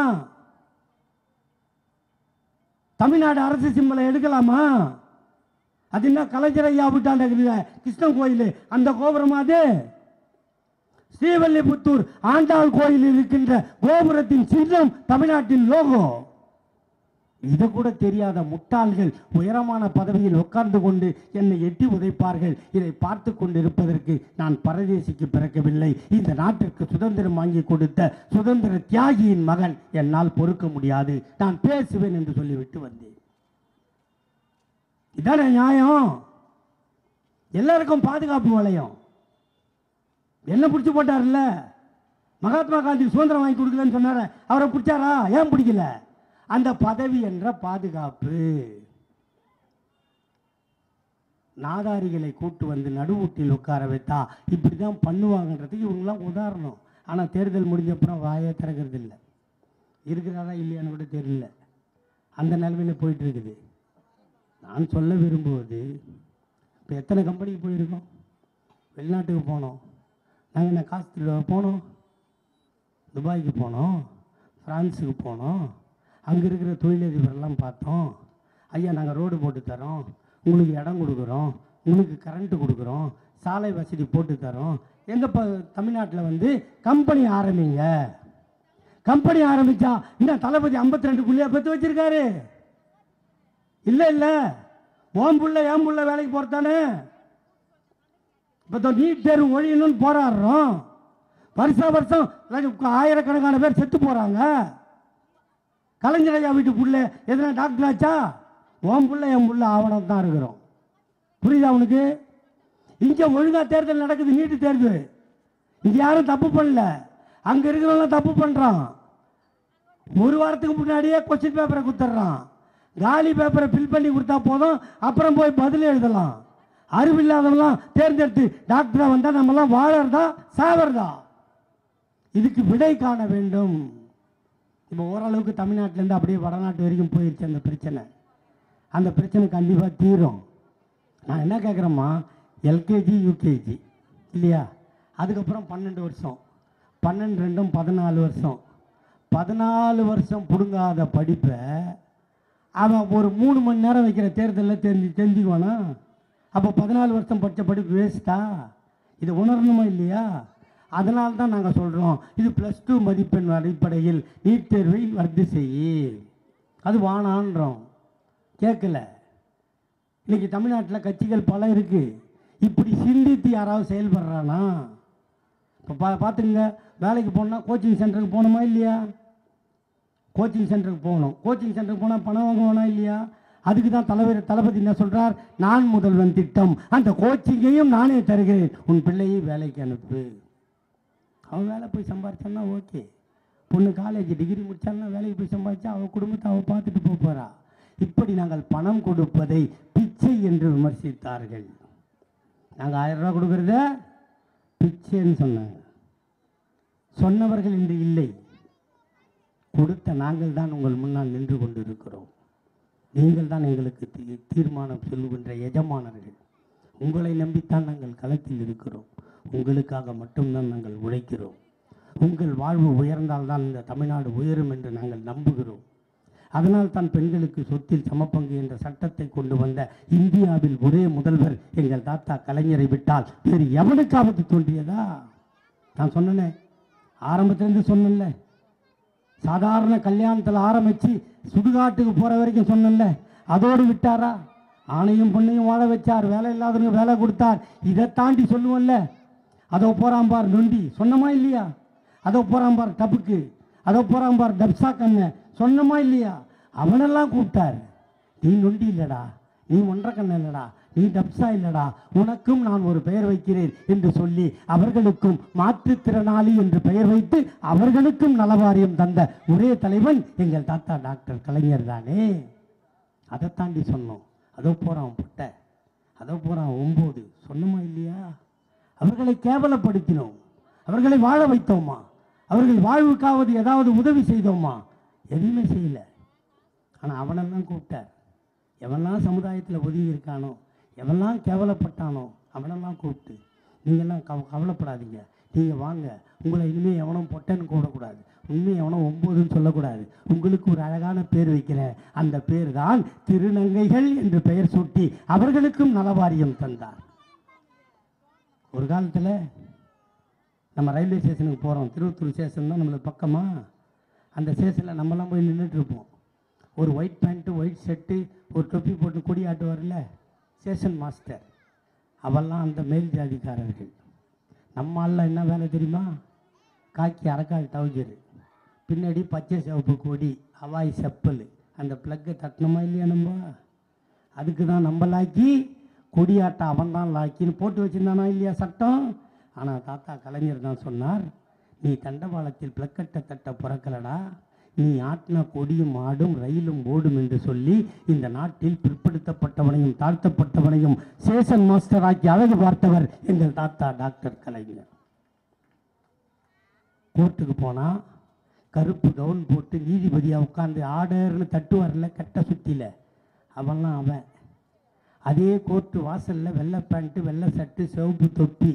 தமிழ்நாடு அரசு சிம்பலை எடுக்கலாமா? அது என்ன கலைஞர் ஐயா விட்டாண்ட கிருஷ்ணன் கோயில் அந்த கோபுரமா? அது ஸ்ரீவல்லிபுத்தூர் ஆண்டாள் கோயிலில் இருக்கின்ற கோபுரத்தின் சின்னம் தமிழ்நாட்டின் லோகோ. இதை கூட தெரியாத முட்டாள்கள் உயரமான பதவியில் உட்கார்ந்து கொண்டு என்னை எட்டி உதைப்பார்கள். இதை பார்த்து கொண்டு இருப்பதற்கு நான் பரதேசிக்கு பிறக்கவில்லை. இந்த நாட்டிற்கு சுதந்திரம் வாங்கி கொடுத்த சுதந்திர தியாகியின் மகன். என்னால் பொறுக்க முடியாது, நான் பேசுவேன் என்று சொல்லிவிட்டு வந்தேன். இதான நியாயம்? எல்லாருக்கும் பாதுகாப்பு வளையம். என்ன பிடிச்சி போட்டார்ல, மகாத்மா காந்தி சுதந்திரம் வாங்கி கொடுக்கலன்னு சொன்னார, அவரை பிடிச்சாரா? ஏன் பிடிக்கல? அந்த பதவி என்ற பாதுகாப்பு. நாதாரிகளை கூட்டு வந்து நடுவூட்டில் உட்கார வைத்தா இப்படி தான் பண்ணுவாங்கன்றதுக்கு இவங்கெல்லாம் உதாரணம். ஆனால் தேர்தல் முடிஞ்சப்புறம் வாயை திறக்கிறது இல்லை. இருக்கிறாரா இல்லையான்னு கூட தெரியல. அந்த நிலைமையில் போயிட்டு இருக்குது. நான் சொல்ல விரும்புவது, இப்போ எத்தனை கம்பெனிக்கு போயிருக்கோம், வெளிநாட்டுக்கு போனோம். நாங்கள் என்ன காசு போனோம், துபாய்க்கு போனோம், ஃப்ரான்ஸுக்கு போனோம். அங்கே இருக்கிற தொழிலதிபரெல்லாம் பார்த்தோம். ஐயா நாங்கள் ரோடு போட்டு தரோம், உங்களுக்கு இடம் கொடுக்குறோம், உங்களுக்கு கரண்ட்டு கொடுக்குறோம், சாலை வசதி போட்டு தரோம். எங்கள் ப தமிழ்நாட்டில் வந்து கம்பெனி ஆரம்பிங்க. கம்பெனி ஆரம்பித்தா இந்த தளபதி ஐம்பத்தி ரெண்டு புள்ளியா பெற்று வச்சிருக்காரு. இல்லை இல்லை, ஓம் புள்ள ஏன் புள்ள வேலைக்கு போகிறதானே. இப்போ நீட் தேர்வு ஒழியணும்னு போராடுறோம். வருஷ வருஷம் ஆயிரக்கணக்கான பேர் செத்து போகிறாங்க. கலைஞர் ஐயா வீட்டு புள்ள எதனா டாக்டர் ஆச்சா? ஓம் புள்ள என் புள்ள ஆவணம் தான் இருக்கிறோம். புரியுதா அவனுக்கு? இங்கே ஒழுங்காக தேர்தல் நடக்குது, நீட்டு தேர்வு. இங்கே யாரும் தப்பு பண்ணல, அங்கே இருக்கிறவங்க தப்பு பண்ணுறான். ஒரு வாரத்துக்கு முன்னாடியே கொஸ்டின் பேப்பரை கொடுத்துட்றான். காலி பேப்பரை ஃபில் பண்ணி கொடுத்தா போதும், அப்புறம் போய் பதில் எழுதலாம். அறிவில்லாதவங்களாம் தேர்ந்தெடுத்து டாக்டராக வந்தால் நம்மளாம் வாழறதா சாவறதா? இதுக்கு விடை காண வேண்டும். இப்போ ஓரளவுக்கு தமிழ்நாட்டிலேருந்து அப்படியே வடநாட்டு வரைக்கும் போயிடுச்சு அந்த பிரச்சனை. அந்த பிரச்சனை கண்டிப்பாக தீரும். நான் என்ன கேட்குறேம்மா, எல்கேஜி யூகேஜி இல்லையா, அதுக்கப்புறம் பன்னெண்டு வருஷம், பன்னெண்டு ரெண்டும் பதினாலு வருஷம் பதினாலு வருஷம் பிடுங்காத படிப்பை அவன் ஒரு மூணு மணி நேரம் வைக்கிற தேர்தலில் தெரிஞ்சு தெரிஞ்சுக்குவானா? அப்போ பதினாலு வருஷம் படித்த படிப்பு வேஸ்ட்டா? இதை உணரணுமா இல்லையா? அதனால தான் நாங்கள் சொல்கிறோம், இது ப்ளஸ் டூ மதிப்பெண் அடிப்படையில் நீட் தேர்வை ரத்து செய்யி, அது வானான்றோம். கேட்கல. இன்றைக்கி தமிழ்நாட்டில் கட்சிகள் பல இருக்குது. இப்படி சிந்தித்து யாராவது செயல்படுறானா? இப்போ பா பார்த்துங்க, வேலைக்கு போனால் கோச்சிங் சென்டருக்கு போகணுமா இல்லையா? கோச்சிங் சென்டருக்கு போகணும். கோச்சிங் சென்டருக்கு போனால் பணம் வாங்குவானா இல்லையா? அதுக்கு தான் தலைவர் தளபதி என்ன சொல்கிறார்? நான் முதல்வன் திட்டம், அந்த கோச்சிங்கையும் நானே தருகிறேன், உன் பிள்ளையை வேலைக்கு அனுப்பு. அவன் வேலை போய் சம்பாதிச்சான்னா ஓகே. பொண்ணு காலேஜ் டிகிரி முடித்தான்னா வேலைக்கு போய் சம்பாதிச்சா அவள் குடும்பத்தை அவள் பார்த்துட்டு போக போகிறா. இப்படி நாங்கள் பணம் கொடுப்பதை பிச்சை என்று விமர்சித்தார்கள். நாங்கள் ஆயிரம் ரூபா கொடுக்குறத பிச்சைன்னு சொன்னாங்க. சொன்னவர்கள் இன்று இல்லை. கொடுத்த நாங்கள் தான் உங்கள் முன்னால் நின்று கொண்டு இருக்கிறோம். நீங்கள் தான் எங்களுக்கு தீர்மானம் சொல்லுகின்ற எஜமானர்கள். உங்களை நம்பித்தான் நாங்கள் களத்தில் இருக்கிறோம். உங்களுக்காக மட்டும்தான் நாங்கள் உழைக்கிறோம். உங்கள் வாழ்வு உயர்ந்தால்தான் இந்த தமிழ்நாடு உயரும் என்று நாங்கள் நம்புகிறோம். அதனால் தான் பெண்களுக்கு சொத்தில் சமப்பங்கு என்ற சட்டத்தை கொண்டு வந்த இந்தியாவில் ஒரே முதல்வர் எங்கள் தாத்தா கலைஞரை விட்டால் வேறு எவனுக்காவது தோன்றியதா? நான் சொன்னேனே, ஆரம்பத்திலேருந்து சொன்னேன்ல, சாதாரண கல்யாணத்தில் ஆரம்பித்து சுடுகாட்டுக்கு போகிற வரைக்கும் சொன்னேன்ல, அதோடு விட்டாரா? ஆணையும் பொண்ணையும் வாழ வச்சார், வேலை இல்லாதவங்க வேலை கொடுத்தார். இதை தாண்டி சொல்லுவோம்ல, அதோ போகிறாம்பார் நொண்டி, சொன்னமா இல்லையா? அதோ போகிறாம்பார் டப்புக்கு, அதோ போகிறாம்பார் டப்ஸா கண்ணை, சொன்னமா இல்லையா? அவனெல்லாம் கூப்பிட்டார். நீ நொண்டி இல்லைடா, நீ ஒன்றரை கண்ண இல்லைடா, நீ டப்ஸா இல்லைடா, உனக்கும் நான் ஒரு பெயர் வைக்கிறேன் என்று சொல்லி அவர்களுக்கும் மாற்றுத்திறனாளி என்று பெயர் வைத்து அவர்களுக்கும் நலவாரியம் தந்த ஒரே தலைவன் எங்கள் தாத்தா டாக்டர் கலைஞர் தானே. அதை தாண்டி சொன்னோம். அதோ போகிறான் புட்டை, அதோ போகிறான் ஒம்பது, சொன்னமா இல்லையா? அவர்களை கேவலப்படுத்தினோம். அவர்களை வாழ வைத்தோமா? அவர்கள் வாழ்வுக்காவது ஏதாவது உதவி செய்தோமா? எதுவுமே செய்யலை. ஆனால் அவனெல்லாம் கூப்பிட்டார். எவெல்லாம் சமுதாயத்தில் ஒதுங்கி இருக்கானோ, எவெல்லாம் கேவலப்பட்டானோ அவனெல்லாம் கூப்பிட்டு, நீங்கள்லாம் கவ கவலைப்படாதீங்க, நீங்கள் வாங்க, உங்களை இனிமேல் எவனும் பொட்டன்னு கூடக்கூடாது, உண்மையை எவனும் ஒம்போதுன்னு சொல்லக்கூடாது, உங்களுக்கு ஒரு அழகான பேர் வைக்கிறேன், அந்த பேர் தான் திருநங்கைகள் என்று பெயர் சூட்டி அவர்களுக்கும் நலவாரியம் தந்தார். ஒரு காலத்தில் நம்ம ரயில்வே ஸ்டேஷனுக்கு போகிறோம், திருவத்தூர் ஸ்டேஷன் தான் நம்மளுக்கு பக்கமாக. அந்த ஸ்டேஷனில் நம்மலாம் போய் நின்றுட்டுருப்போம். ஒரு ஒயிட் பேண்ட்டு, ஒயிட் ஷர்ட்டு, ஒரு தொப்பி போட்டு கொடி ஆட்டுவார்ல ஸ்டேஷன் மாஸ்டர், அவெல்லாம் அந்த மேல் ஜாதிக்காரர்கள். நம்ம ஆளில் என்ன வேலை தெரியுமா? காக்கி அரக்கால் டவுஜரு, பின்னாடி பச்சை சிவப்பு கொடி, ஹவாய் செப்பல், அந்த ப்ளக்கை தட்டணுமா இல்லையா? நம்ம அதுக்கு தான் நம்ம லாக்கி, கொடியாட்ட அவன் தான் லாக்கின்னு போட்டு வச்சுருந்தானா இல்லையா சட்டம்? ஆனால் தாத்தா கலைஞர் தான் சொன்னார், நீ தண்டவாளத்தில் பிளக்கட்டை தட்ட பிறக்கலடா, நீ ஆட்டின கொடியும் ஆடும் ரயிலும் ஓடும் என்று சொல்லி இந்த நாட்டில் பிற்படுத்தப்பட்டவனையும் தாழ்த்தப்பட்டவனையும் சேஷன் மாஸ்டர் ஆக்கி அழகு பார்த்தவர் எங்கள் தாத்தா டாக்டர் கலைஞர். கோர்ட்டுக்கு போனால் கருப்பு கவுன் போட்டு நீதிபதியாக உட்காந்து ஆர்டர்னு தட்டுவார்ல கட்ட சுற்றில, அவன்லாம் அவன். அதே கோர்ட்டு வாசலில் வெள்ளை பேண்ட்டு, வெள்ளை சட்டு, சிவப்பு தொப்பி,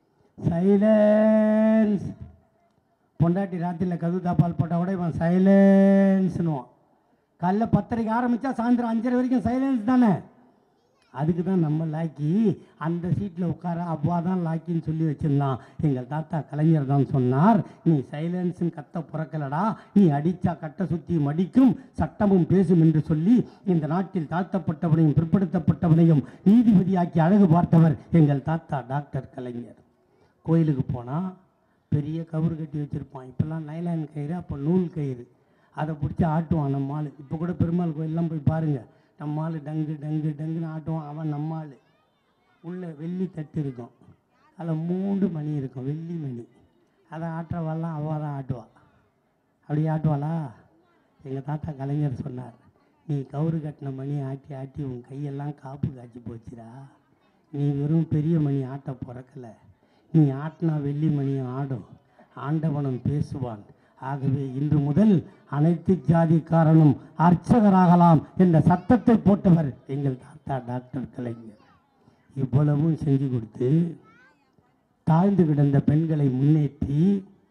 சைலன்ஸ். பொண்டாட்டி ராத்திரியில் கது தாப்பால் போட்டால் கூட இவன் சைலன்ஸ்னுவான். காலைல பத்தரைக்கு ஆரம்பித்தா சாயந்தரம் அஞ்சரை வரைக்கும் சைலன்ஸ் தானே. அதுக்கு தான் நம்ம லாக்கி அந்த சீட்டில் உட்கார அவ்வா தான் லாக்கின்னு சொல்லி வச்சுருந்தான். எங்கள் தாத்தா கலைஞர் தான் சொன்னார், நீ சைலன்ஸுன்னு கத்த பிறக்கலடா, நீ அடித்தா கட்ட சுற்றி மடிக்கும், சட்டமும் பேசும் என்று சொல்லி இந்த நாட்டில் தாழ்த்தப்பட்டவனையும் பிற்படுத்தப்பட்டவனையும் நீதிபதியாக்கி அழகு பார்த்தவர் எங்கள் தாத்தா டாக்டர் கலைஞர். கோயிலுக்கு போனால் பெரிய கவுறு கட்டி வச்சுருப்பான். இப்போல்லாம் நைலான் கயிறு, அப்போ நூல் கயிறு, அதை பிடிச்சி ஆட்டுவான் நம்ம ஆள். இப்போ கூட பெருமாள் கோயிலெலாம் போய் பாருங்கள், நம்ம ஆள் டங்கு டங்கு டங்குன்னு ஆட்டுவான். அவன் நம்ம ஆள். உள்ளே வெள்ளி தட்டு இருக்கும், அதில் மூன்று மணி இருக்கும், வெள்ளி மணி. அதை ஆட்டுறவாலாம் அவள் தான் ஆட்டுவாள். அப்படி ஆட்டுவாளா? எங்கள் தாத்தா கலைஞர் சொன்னார், நீ கவுறு கட்டின மணி ஆட்டி ஆட்டி உன் கையெல்லாம் காப்பு காய்ச்சி போச்சுடா, நீ வெறும் பெரிய மணி ஆட்ட பிறக்கலை, நீ ஆட்டினா வெள்ளி மணியும் ஆடும், ஆண்டவனும் பேசுவான். ஆகவே இன்று முதல் அனைத்து ஜாதிக்காரனும் அர்ச்சகராகலாம் என்ற சட்டத்தை போட்டவர் எங்கள் தாத்தா டாக்டர் கலைஞர். இவ்வளவும் செஞ்சு கொடுத்து தாழ்ந்து கிடந்த பெண்களை முன்னேற்றி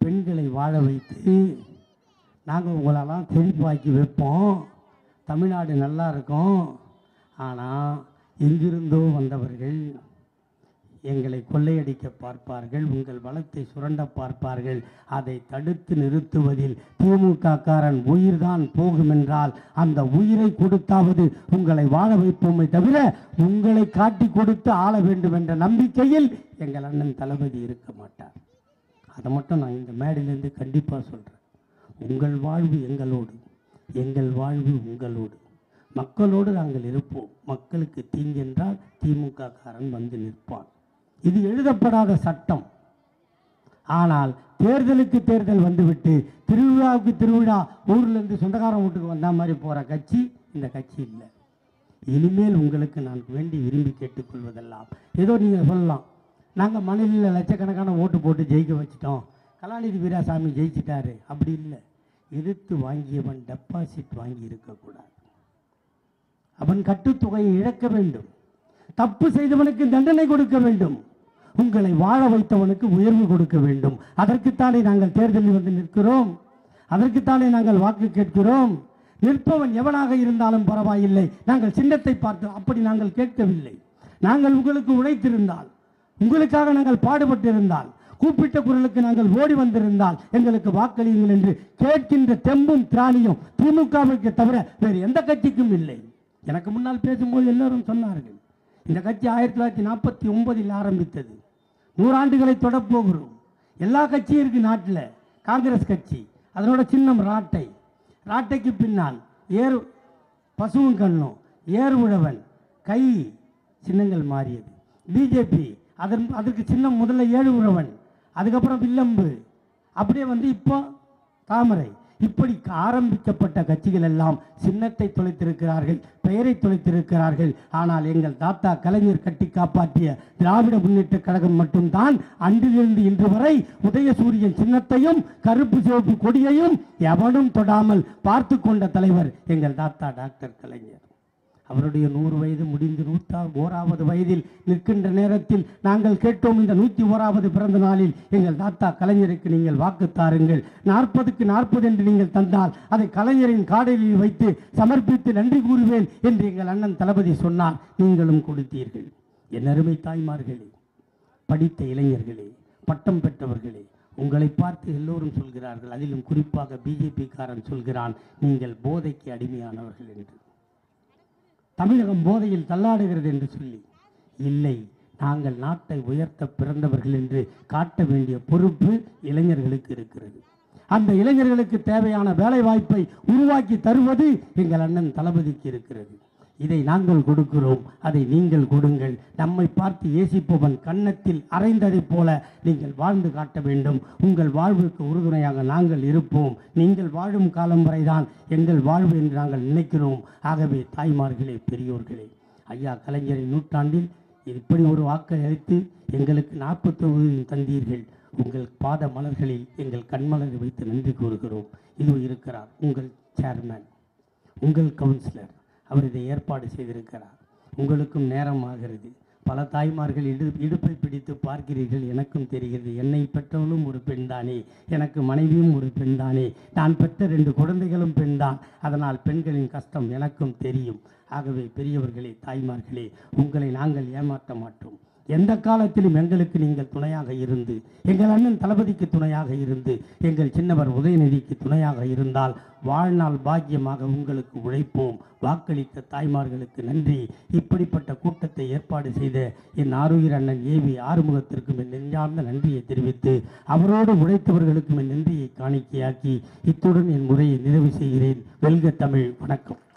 பெண்களை வாழ வைத்து நாங்கள் உங்களெல்லாம் செழிப்பாக்கி வைப்போம், தமிழ்நாடு நல்லா இருக்கும். ஆனால் எங்கிருந்தோ வந்தவர்கள் எங்களை கொள்ளையடிக்க பார்ப்பார்கள், உங்கள் வளத்தை சுரண்ட பார்ப்பார்கள். அதை தடுத்து நிறுத்துவதில் திமுக காரன் உயிர்தான் போகும் என்றால் அந்த உயிரை கொடுத்தாவது உங்களை வாழ வைப்போமே தவிர உங்களை காட்டி கொடுத்து ஆள வேண்டும் என்ற நம்பிக்கையில் எங்கள் அண்ணன் தளபதி இருக்க மாட்டார். அதை மட்டும் நான் இந்த மேடையிலேருந்து கண்டிப்பாக சொல்கிறேன். உங்கள் வாழ்வு எங்களோடு, எங்கள் வாழ்வு உங்களோடு, மக்களோடு நாங்கள் இருப்போம். மக்களுக்கு தீங்கென்றால் திமுக காரன் வந்து நிற்பான். இது எழுதப்படாத சட்டம். ஆனால் தேர்தலுக்கு தேர்தல் வந்துவிட்டு திருவிழாவுக்கு திருவிழா ஊர்லேருந்து சொந்தக்காரன் வீட்டுக்கு வந்த மாதிரி போகிற கட்சி இந்த கட்சி இல்லை. இனிமேல் உங்களுக்கு நான் வேண்டி விரும்பி கேட்டுக்கொள்வதெல்லாம், ஏதோ நீங்கள் சொல்லலாம், நாங்கள் மணலில் லட்சக்கணக்கான ஓட்டு போட்டு ஜெயிக்க வச்சிட்டோம், கலாநிதி வீராசாமி ஜெயிச்சிட்டாரு. அப்படி இல்லை. எதிர்த்து வாங்கியவன் டெபாசிட் வாங்கி இருக்கக்கூடாது. அவன் கட்டுத்தொகையை இழக்க வேண்டும். தப்பு செய்தவனுக்கு தண்டனை கொடுக்க வேண்டும். உங்களை வாழ வைத்தவனுக்கு உயர்வு கொடுக்க வேண்டும். அதற்குத்தானே நாங்கள் தேர்தலில் வந்து நிற்கிறோம். அதற்குத்தானே நாங்கள் வாக்கு கேட்கிறோம். நிற்பவன் எவனாக இருந்தாலும் பரவாயில்லை, நாங்கள் சின்னத்தை பார்த்து அப்படி நாங்கள் கேட்கவில்லை. நாங்கள் உங்களுக்கு உழைத்திருந்தால், உங்களுக்காக நாங்கள் பாடுபட்டிருந்தால், கூப்பிட்ட குரலுக்கு நாங்கள் ஓடி வந்திருந்தால் எங்களுக்கு வாக்களியுங்கள் என்று கேட்கின்ற தெம்பும் திராணியும் திமுகவிற்கு தவிர வேறு எந்த கட்சிக்கும் இல்லை. எனக்கு முன்னால் பேசும்போது எல்லோரும் சொன்னார்கள், இந்த கட்சி ஆயிரத்தி தொள்ளாயிரத்தி நாற்பத்தி ஒன்பதில் ஆரம்பித்தது, நூறாண்டுகளை தொடப்போகிறோம். எல்லா கட்சியும் இருக்கு நாட்டில். காங்கிரஸ் கட்சி, அதனோட சின்னம் ராட்டை, ராட்டைக்கு பின்னால் ஏறு பசுவும் கண்ணும், ஏறு உழவன், கை சின்னங்கள் மாறியது. பிஜேபி, அதன் அதற்கு சின்னம் முதல்ல ஏழு உழவன், அதுக்கப்புறம் வில்லம்பு, அப்படியே வந்து இப்போ தாமரை. இப்படி ஆரம்பிக்கப்பட்ட கட்சிகள் எல்லாம் சின்னத்தை தொலைத்திருக்கிறார்கள், பெயரை தொலைத்திருக்கிறார்கள். ஆனால் எங்கள் தாத்தா கலைஞர் கட்டி காப்பாற்றிய திராவிட முன்னேற்ற கழகம் மட்டும்தான் அன்றிலிருந்து இன்று வரை உதயசூரியன் சின்னத்தையும் கருப்பு சிவப்பு கொடியையும் எவனும் தொடாமல் பார்த்து கொண்ட தலைவர் எங்கள் தாத்தா டாக்டர் கலைஞர். அவருடைய நூறு வயது முடிந்து நூற்றா ஓராவது வயதில் நிற்கின்ற நேரத்தில் நாங்கள் கேட்டோம், இந்த நூற்றி ஓராவது பிறந்த நாளில் எங்கள் தாத்தா கலைஞருக்கு நீங்கள் வாக்கு தாருங்கள், நாற்பதுக்கு நாற்பது என்று நீங்கள் தந்தால் அதை கலைஞரின் காடலில் வைத்து சமர்ப்பித்து நன்றி கூறுவேன் என்று எங்கள் அண்ணன் தளபதி சொன்னார். நீங்களும் கொடுத்தீர்கள். என் அருமை தாய்மார்களே, படித்த இளைஞர்களே, பட்டம் பெற்றவர்களே, உங்களை பார்த்து எல்லோரும் சொல்கிறார்கள், அதிலும் குறிப்பாக பிஜேபி காரன் சொல்கிறான், நீங்கள் போதைக்கு அடிமையானவர்கள் என்று. தமிழகம் போதையில் தள்ளாடுகிறது என்று சொல்லி, இல்லை, நாங்கள் நாட்டை உயர்த்த பிறந்தவர்கள் என்று காட்ட வேண்டிய பொறுப்பு இளைஞர்களுக்கு இருக்கிறது. அந்த இளைஞர்களுக்கு தேவையான வேலை வாய்ப்பை உருவாக்கி தருவது எங்கள் அண்ணன் தளபதிக்கு இருக்கிறது. இதை நாங்கள் கொடுக்கிறோம், அதை நீங்கள் கொடுங்கள். நம்மை பார்த்து ஏசிப்பவன் கன்னத்தில் அரைந்ததைப் போல நீங்கள் வாழ்ந்து காட்ட வேண்டும். உங்கள் வாழ்வுக்கு உறுதுணையாக நாங்கள் இருப்போம். நீங்கள் வாழும் காலம் வரைதான் எங்கள் வாழ்வு என்று நாங்கள் நினைக்கிறோம். ஆகவே தாய்மார்களே, பெரியோர்களே, ஐயா கலைஞரின் நூற்றாண்டில் இப்படி ஒரு வாக்கை அளித்து எங்களுக்கு நாற்பத்தொன்பது தந்தீர்கள். உங்கள் பாத மலர்களில் எங்கள் கண்மலரை வைத்து நன்றி கூறுகிறோம். இது இருக்கிறார் உங்கள் சேர்மேன், உங்கள் கவுன்சிலர், அவர் இதை ஏற்பாடு செய்திருக்கிறார். உங்களுக்கும் நேரம் ஆகிறது. பல தாய்மார்கள் இடு இடுப்பை பிடித்து பார்க்கிறீர்கள். எனக்கும் தெரிகிறது, என்னை பெற்றவளும் ஒரு பெண் தானே, எனக்கு மனைவியும் ஒரு பெண் தானே, நான் பெற்ற ரெண்டு குழந்தைகளும் பெண் தான். அதனால் பெண்களின் கஷ்டம் எனக்கும் தெரியும். ஆகவே பெரியவர்களே, தாய்மார்களே, உங்களை நாங்கள் ஏமாற்ற மாட்டோம். எந்த காலத்திலும் எங்களுக்கு நீங்கள் துணையாக இருந்து, எங்கள் அண்ணன் தளபதிக்கு துணையாக இருந்து, எங்கள் சின்னவர் உதயநிதிக்கு துணையாக இருந்தால் வாழ்நாள் பாக்கியமாக உங்களுக்கு உழைப்போம். வாக்களித்த தாய்மார்களுக்கு நன்றி. இப்படிப்பட்ட கூட்டத்தை ஏற்பாடு செய்த என் ஆருயிர் அண்ணன் ஏவி ஆறுமுகத்திற்கும் என் நெஞ்சார்ந்த நன்றியை தெரிவித்து, அவரோடு உழைத்தவர்களுக்கும் என் நன்றியை காணிக்கையாக்கி இத்துடன் என் முறையை நிறைவு செய்கிறேன். வெல்க தமிழ். வணக்கம்.